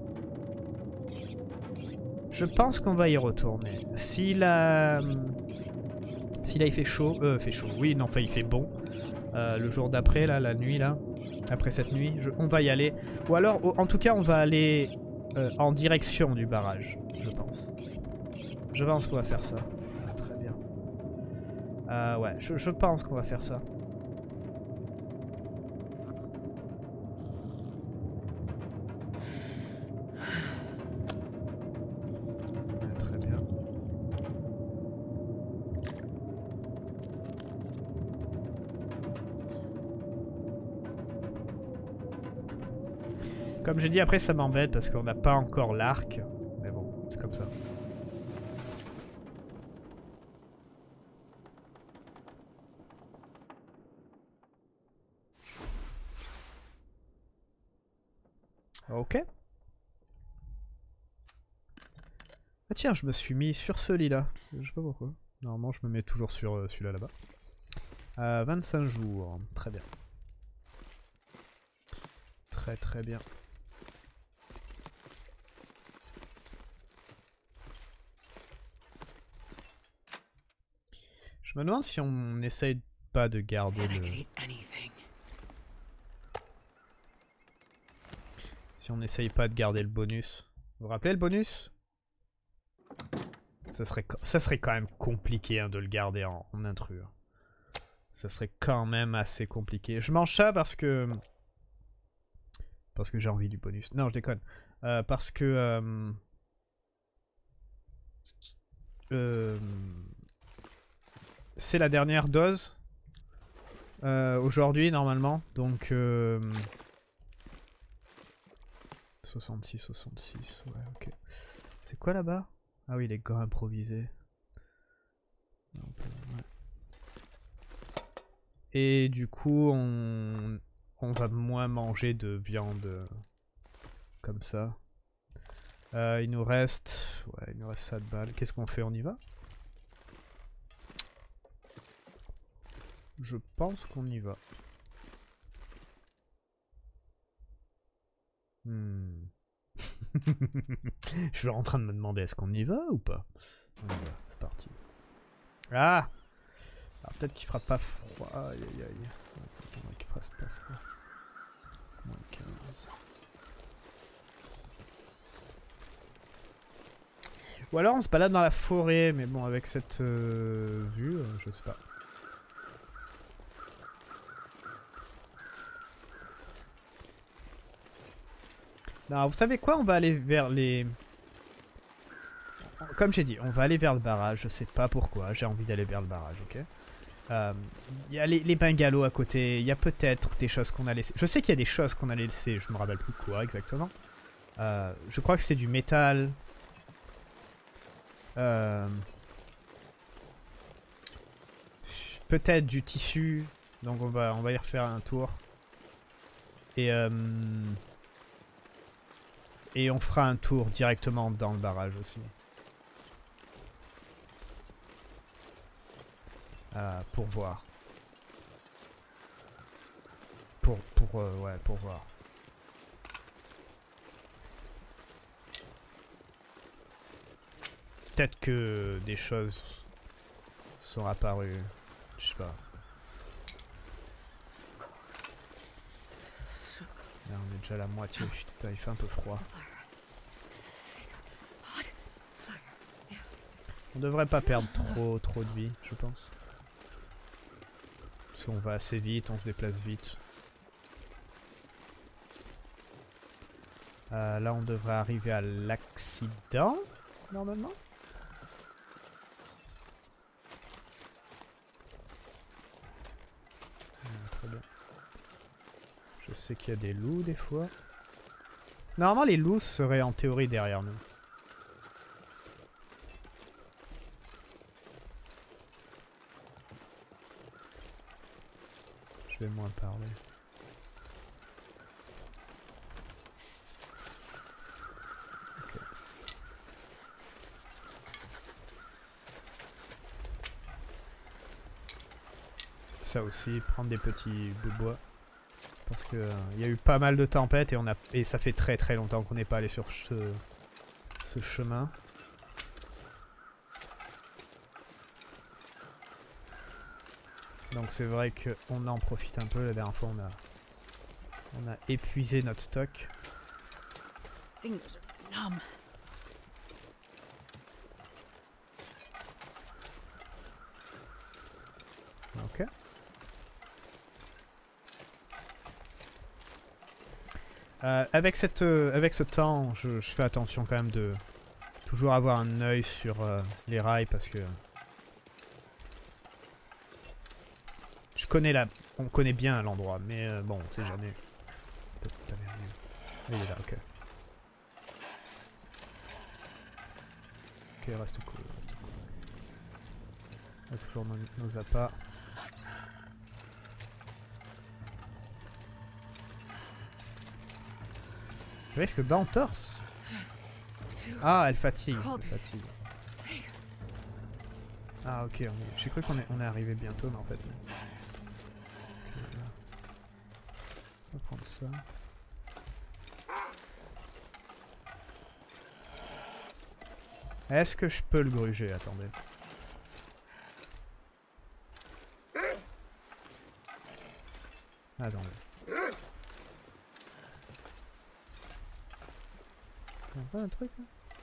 Je pense qu'on va y retourner. Si là... Si là il fait chaud... Euh, fait chaud, oui, non, enfin il fait bon. Euh, le jour d'après, là, la nuit, là. Après cette nuit, je... on va y aller. Ou alors, en tout cas, on va aller euh, en direction du barrage, je pense. Je pense qu'on va faire ça. Ah, très bien. Euh, ouais, je, je pense qu'on va faire ça. Comme j'ai dit, après ça m'embête parce qu'on n'a pas encore l'arc. Mais bon, c'est comme ça. Ok. Ah tiens, je me suis mis sur ce lit là. Je sais pas pourquoi. Normalement, je me mets toujours sur euh, celui-là là-bas. Euh, vingt-cinq jours. Très bien. Très très bien. Je me demande si on essaye pas de garder le... Si on essaye pas de garder le bonus. Vous vous rappelez le bonus? Ça serait, ça serait quand même compliqué hein, de le garder en, en intrus. Ça serait quand même assez compliqué. Je mange ça parce que... Parce que j'ai envie du bonus. Non, je déconne. Euh, parce que... Euh... Euh... C'est la dernière dose. Euh, Aujourd'hui, normalement. Donc... Euh... soixante-six, soixante-six. Ouais, ok. C'est quoi là-bas? Ah oui, les gants improvisés. Un peu, ouais. Et du coup, on, on va moins manger de viande comme ça. Euh, il nous reste... Ouais, il nous reste ça de balles. Qu'est-ce qu'on fait? On y va? Je pense qu'on y va. Hmm. Je suis en train de me demander est-ce qu'on y va ou pas? On y va, c'est parti. Ah! Alors peut-être qu'il fera pas froid. Aïe aïe aïe. Attends, qu'il fasse pas froid. Moins quinze. Ou alors on se balade dans la forêt, mais bon, avec cette euh, vue, euh, je sais pas. Non, vous savez quoi? On va aller vers les... Comme j'ai dit, on va aller vers le barrage. Je sais pas pourquoi, j'ai envie d'aller vers le barrage, ok? Il euh, y a les, les bungalows à côté, il y a peut-être des choses qu'on a laissées. Je sais qu'il y a des choses qu'on a laissées, je me rappelle plus quoi exactement. Euh, je crois que c'est du métal. Euh, peut-être du tissu. Donc on va, on va y refaire un tour. Et, euh, et on fera un tour directement dans le barrage aussi. Euh, pour voir. Pour, pour, euh, ouais, pour voir. Peut-être que des choses sont apparues. Je sais pas. Là, on est déjà à la moitié. Putain, il fait un peu froid. On devrait pas perdre trop, trop de vie, je pense. Parce qu'on va assez vite, on se déplace vite. Euh, là, on devrait arriver à l'accident, normalement. Ah, très bien. Je sais qu'il y a des loups des fois. Normalement, les loups seraient en théorie derrière nous. Je vais moins parler. Okay. Ça aussi, prendre des petits bouts de bois. Parce que euh, y a eu pas mal de tempêtes et, on a, et ça fait très très longtemps qu'on n'est pas allé sur ce, ce chemin. Donc c'est vrai qu'on en profite un peu. La dernière fois on a, on a épuisé notre stock. Fingers are numb. Ok. Euh, avec, cette, euh, avec ce temps, je, je fais attention quand même de toujours avoir un œil sur euh, les rails parce que je connais la, on connaît bien l'endroit, mais euh, bon, on sait jamais. T'avais rien. Il est là, ok. Ok, reste cool, reste cool. On a toujours nos, nos appâts. Risque d'entorse. Ah, elle fatigue, elle fatigue. Ah ok, j'ai cru qu'on est, on est arrivé bientôt, mais en fait... Okay, on va prendre ça. Est-ce que je peux le gruger? Attendez. Attendez. On voit un truc là?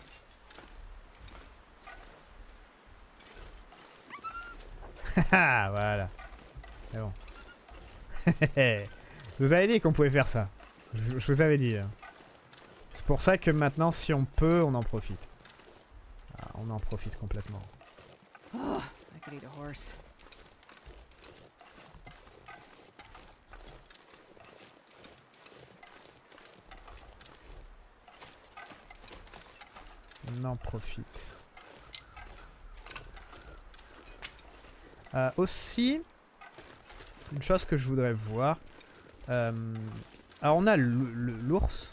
Haha, voilà. C'est bon. Je vous avais dit qu'on pouvait faire ça. Je, je vous avais dit. Hein. C'est pour ça que maintenant, si on peut, on en profite. Ah, on en profite complètement. Oh, I could eat a horse. On en profite. Euh, aussi, une chose que je voudrais voir. Euh, alors on a l'ours.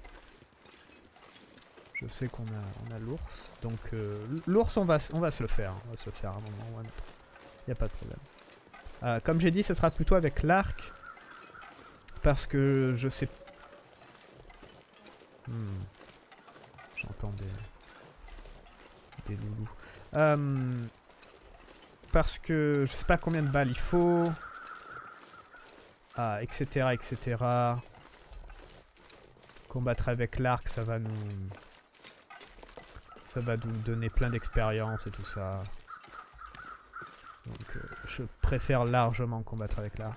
Je sais qu'on a, on a l'ours. Donc euh, l'ours, on va, on va se le faire. On va se le faire à un moment ou à un autre. Il n'y a pas de problème. Euh, comme j'ai dit, ce sera plutôt avec l'arc. Parce que je sais... Hmm. J'entends des... des loulous. Euh, parce que je sais pas combien de balles il faut. Ah, et cetera, et cetera. Combattre avec l'arc, ça va nous... Ça va nous donner plein d'expérience et tout ça. Donc euh, je préfère largement combattre avec l'arc.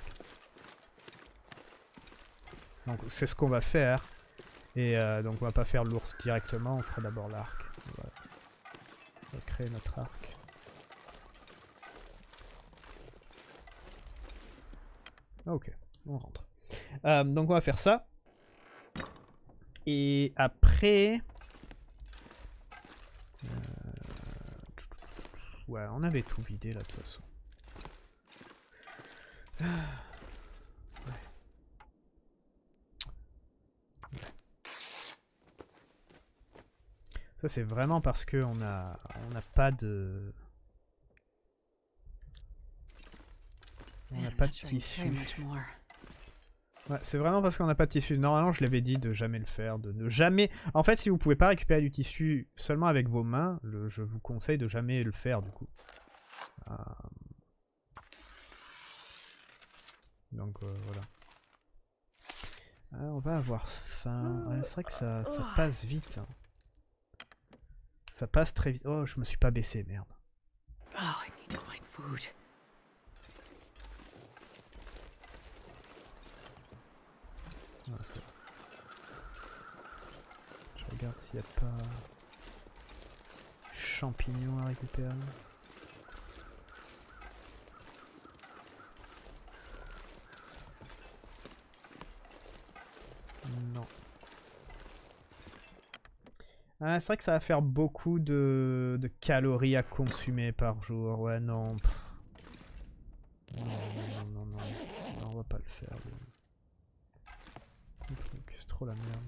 Donc c'est ce qu'on va faire. Et euh, donc on va pas faire l'ours directement, on fera d'abord l'arc. On, on va créer notre arc. Ok, on rentre. Euh, donc on va faire ça. Et après... Euh... Ouais, on avait tout vidé là de toute façon. Ah. Ouais. Ouais. Ça c'est vraiment parce que on a on n'a pas de on n'a pas de tissu. Ouais, c'est vraiment parce qu'on n'a pas de tissu. Normalement, je l'avais dit de jamais le faire, de ne jamais... En fait, si vous pouvez pas récupérer du tissu seulement avec vos mains, le... je vous conseille de jamais le faire, du coup. Euh... Donc, euh, voilà. Ah, on va avoir faim. Ouais, c'est vrai que ça, ça passe vite. Hein. Ça passe très vite. Oh, je me suis pas baissé, merde. Oh, I need to find food. Ah, ça va. Je regarde s'il n'y a pas champignons à récupérer. Non. Ah, c'est vrai que ça va faire beaucoup de, de calories à consommer par jour. Ouais, non. Pff. Non, non, non, non, non. Non, on va pas le faire. Le truc, c'est trop la merde.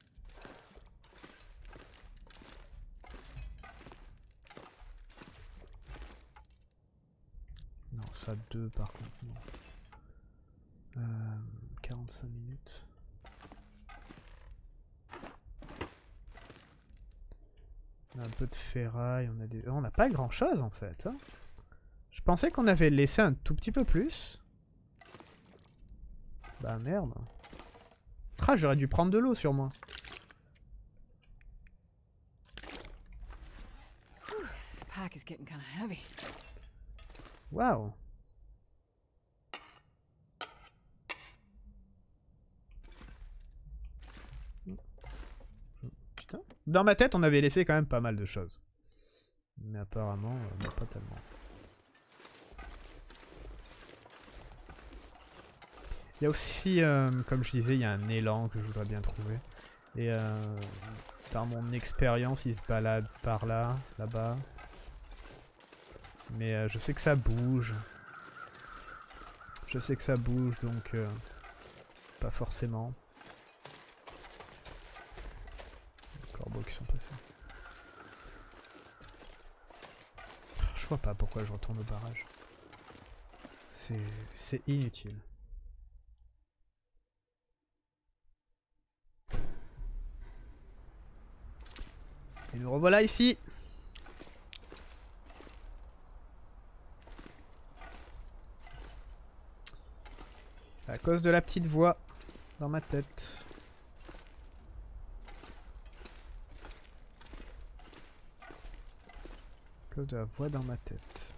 Non, ça deux par contre. Non. Euh, quarante-cinq minutes. On a un peu de ferraille, on a des... On n'a pas grand chose en fait. Hein. Je pensais qu'on avait laissé un tout petit peu plus. Bah merde. Ah, j'aurais dû prendre de l'eau sur moi. This pack is getting kind of heavy. Waouh. Putain. Dans ma tête, on avait laissé quand même pas mal de choses. Mais apparemment, euh, pas tellement. Il y a aussi, euh, comme je disais, il y a un élan que je voudrais bien trouver. Et euh, dans mon expérience, il se balade par là, là-bas. Mais euh, je sais que ça bouge. Je sais que ça bouge, donc euh, pas forcément. Les corbeaux qui sont passés. Je vois pas pourquoi je retourne au barrage. C'est inutile. Et nous revoilà ici. À cause de la petite voix dans ma tête. À cause de la voix dans ma tête.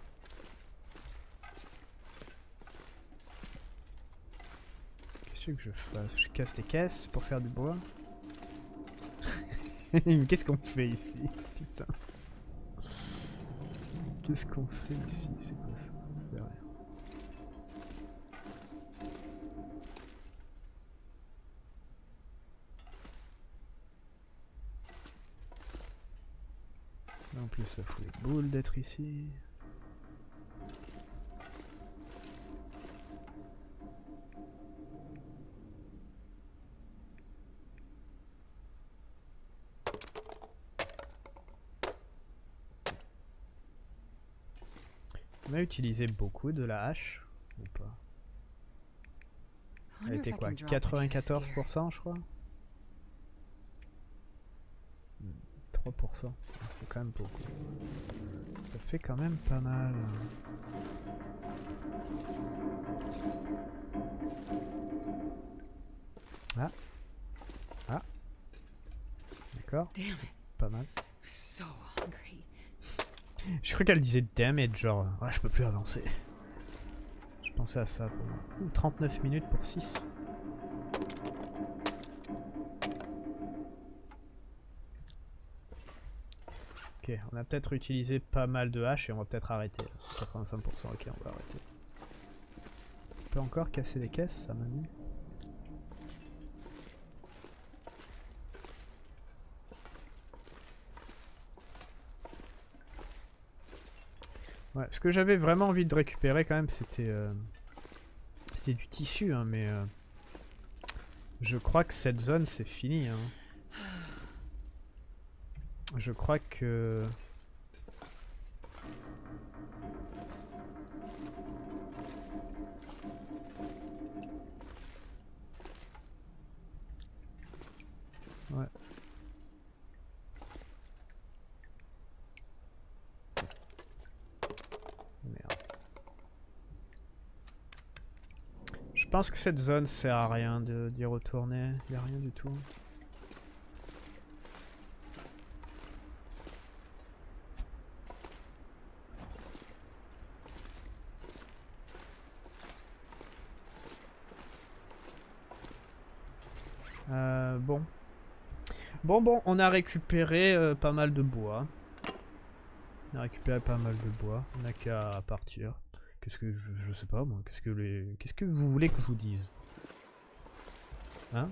Qu'est-ce que je fasse? Je casse les caisses pour faire du bois? Qu'est-ce qu'on fait ici? Putain. Qu'est-ce qu'on fait ici? C'est quoi ça? C'est rien. En plus, ça fout les boules d'être ici. On a utilisé beaucoup de la hache ou pas? Elle était quoi? quatre-vingt-quatorze pour cent je crois? trois pour cent. Ça fait quand même beaucoup. Ça fait quand même pas mal. Ah. Ah. D'accord. Pas mal. So hungry. Je crois qu'elle disait damage, genre ah, je peux plus avancer. Je pensais à ça pour moi. Ouh, trente-neuf minutes pour six. Ok, on a peut-être utilisé pas mal de haches et on va peut-être arrêter. quatre-vingt-cinq pour cent, ok, on va arrêter. On peut encore casser les caisses, ça m'a mis. Ouais, ce que j'avais vraiment envie de récupérer quand même, c'était euh, c'est du tissu, hein, mais euh, je crois que cette zone c'est fini. Hein. Je crois que... Ouais. Merde. Je pense que cette zone sert à rien d'y retourner. Il n'y a rien du tout. Euh, bon. Bon, bon, on a récupéré euh, pas mal de bois. On a récupéré pas mal de bois. On n'a qu'à partir. Qu'est-ce que je, je sais pas moi. Qu'est-ce que les, qu'est-ce que vous voulez que je vous dise? Hein?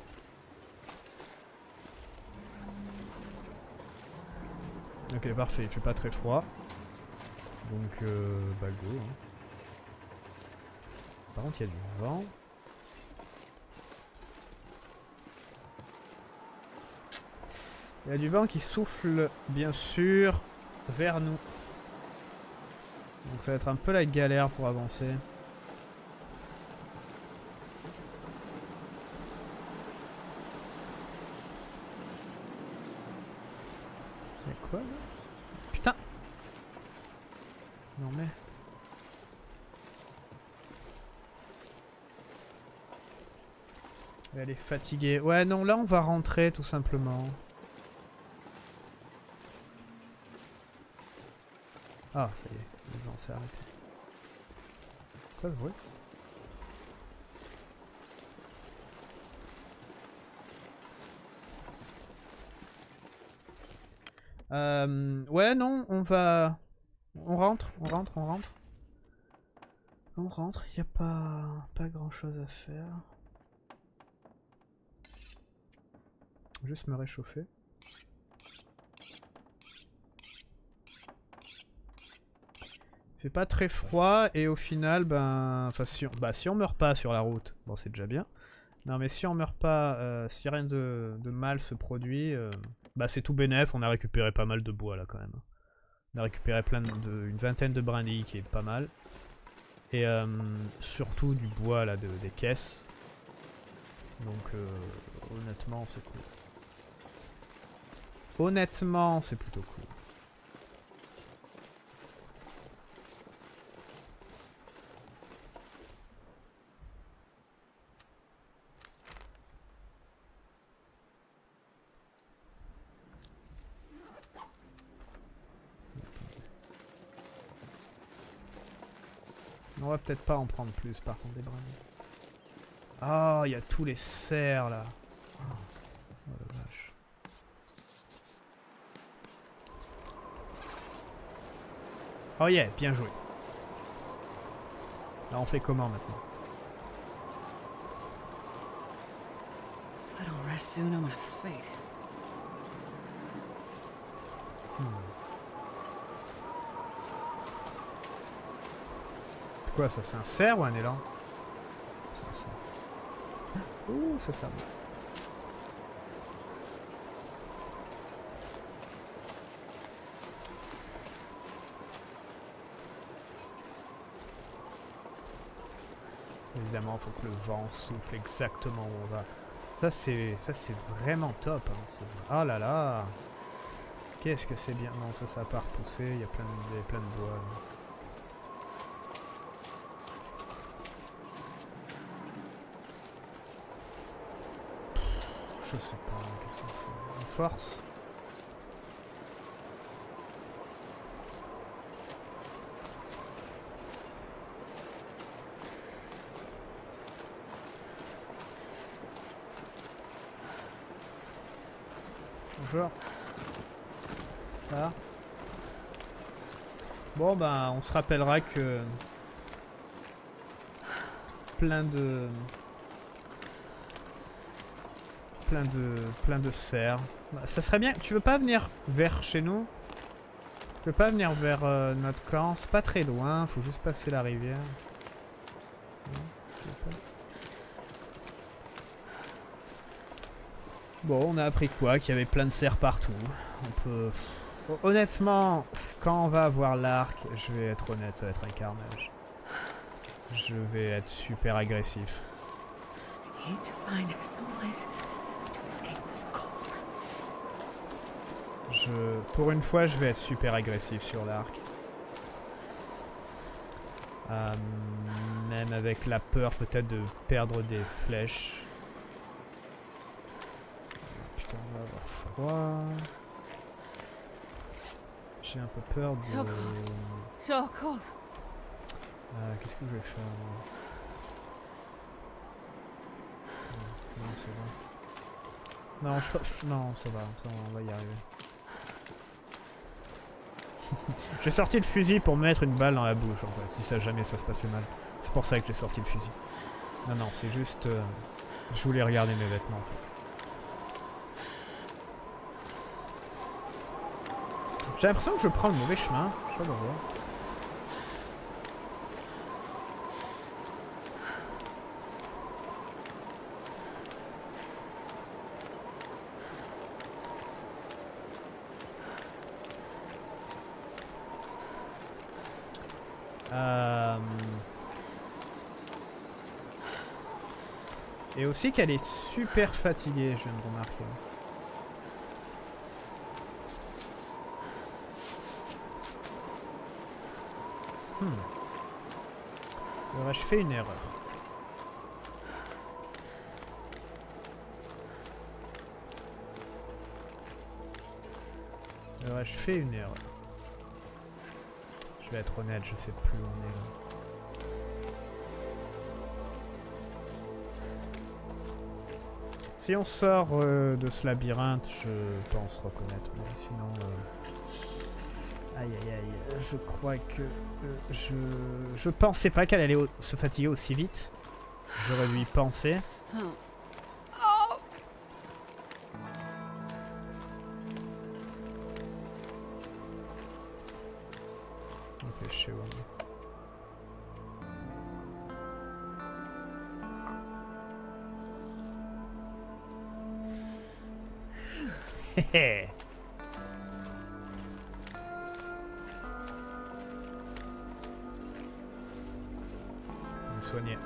Ok, parfait. Il fait pas très froid. Donc, euh, bah go. Hein. Par contre, il y a du vent. Il y a du vent qui souffle, bien sûr, vers nous. Donc ça va être un peu la galère pour avancer. Y'a quoi là? Putain! Non mais... Elle est fatiguée. Ouais non, là on va rentrer tout simplement. Ah, ça y est, le vent s'est arrêté. Quoi le bruit? Euh, ouais, non, on va... On rentre, on rentre, on rentre. On rentre, il n'y a pas, pas grand chose à faire. Juste me réchauffer. Il fait pas très froid et au final, ben, enfin si on, bah, si on meurt pas sur la route, bon c'est déjà bien. Non mais si on meurt pas, euh, si rien de, de mal se produit, euh, bah c'est tout bénef. On a récupéré pas mal de bois là quand même. On a récupéré plein de, de une vingtaine de brindilles qui est pas mal. Et euh, surtout du bois là de, des caisses. Donc euh, honnêtement c'est cool. Honnêtement c'est plutôt cool. On va peut-être pas en prendre plus par contre des brindilles. Ah, oh, il y a tous les cerfs là. Oh, oh la vache. Oh yeah, bien joué. Là on fait comment maintenant? I don't rest soon, I'm gonna faint. Hmm. C'est quoi ça? C'est un cerf ou un élan? C'est un cerf. Ouh, ça ça. Évidemment, il faut que le vent souffle exactement où on va. Ça, c'est ça c'est vraiment top. Hein. Oh là là. Qu'est-ce que c'est bien. Non, ça, ça a pas repoussé. Il y a plein de, il y a plein de bois. Là. Je sais pas. Qu'est-ce qu'on fait? On force. Bonjour. Ah. Bon ben on se rappellera que plein de plein de plein de cerfs. Ça serait bien. Tu veux pas venir vers chez nous? Tu veux pas venir vers euh, notre camp? C'est pas très loin. Faut juste passer la rivière. Non, tu veux pas. Bon, on a appris quoi? Qu'il y avait plein de cerfs partout. On peut... Honnêtement, quand on va avoir l'arc, je vais être honnête, ça va être un carnage. Je vais être super agressif. Je... Pour une fois, je vais être super agressif sur l'arc. Euh, même avec la peur peut-être de perdre des flèches. Putain, on va avoir froid. J'ai un peu peur de... So cold. So cold. Euh, Qu'est-ce que je vais faire? Non, non c'est bon. Non, je... non, ça va, ça, on va y arriver. J'ai sorti le fusil pour me mettre une balle dans la bouche en fait, si ça jamais ça se passait mal. C'est pour ça que j'ai sorti le fusil. Non, non, c'est juste... Euh, je voulais regarder mes vêtements en fait. J'ai l'impression que je prends le mauvais chemin. Je sais pas pourquoi. Euh... Et aussi qu'elle est super fatiguée, je viens de remarquer. Hmm. Aurais-je fait une erreur? Aurais-je fait une erreur? Je vais être honnête, je sais plus où on est là. Si on sort euh, de ce labyrinthe, je pense reconnaître, mais sinon... Euh... Aïe aïe aïe, je crois que... Euh, je... Je pensais pas qu'elle allait se fatiguer aussi vite. J'aurais dû y penser. Oh. Oh. Ok, je sais où on est. Hé hé. Soigné.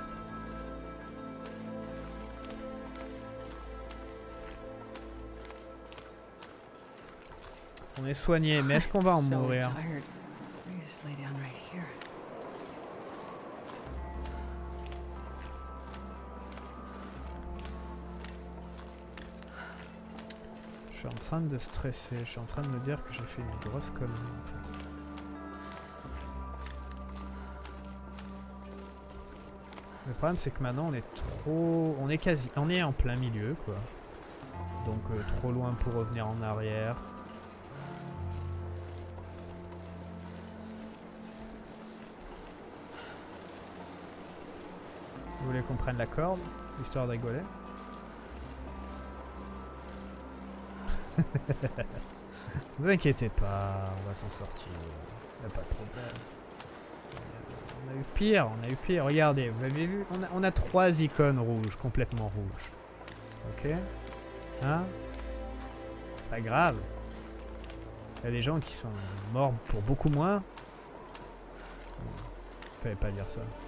On est soigné, mais est-ce qu'on va en mourir? Je suis en train de stresser, je suis en train de me dire que j'ai fait une grosse connerie en fait. Le problème c'est que maintenant on est trop... On est quasi... On est en plein milieu quoi. Donc euh, trop loin pour revenir en arrière. Vous voulez qu'on prenne la corde? Histoire de rigoler? Vous inquiétez pas, on va s'en sortir. Y a pas de problème. On a eu pire, on a eu pire. Regardez, vous avez vu, on a, on a trois icônes rouges, complètement rouges. Ok? Hein? C'est pas grave. Il y a des gens qui sont morts pour beaucoup moins. Fallait pas dire ça.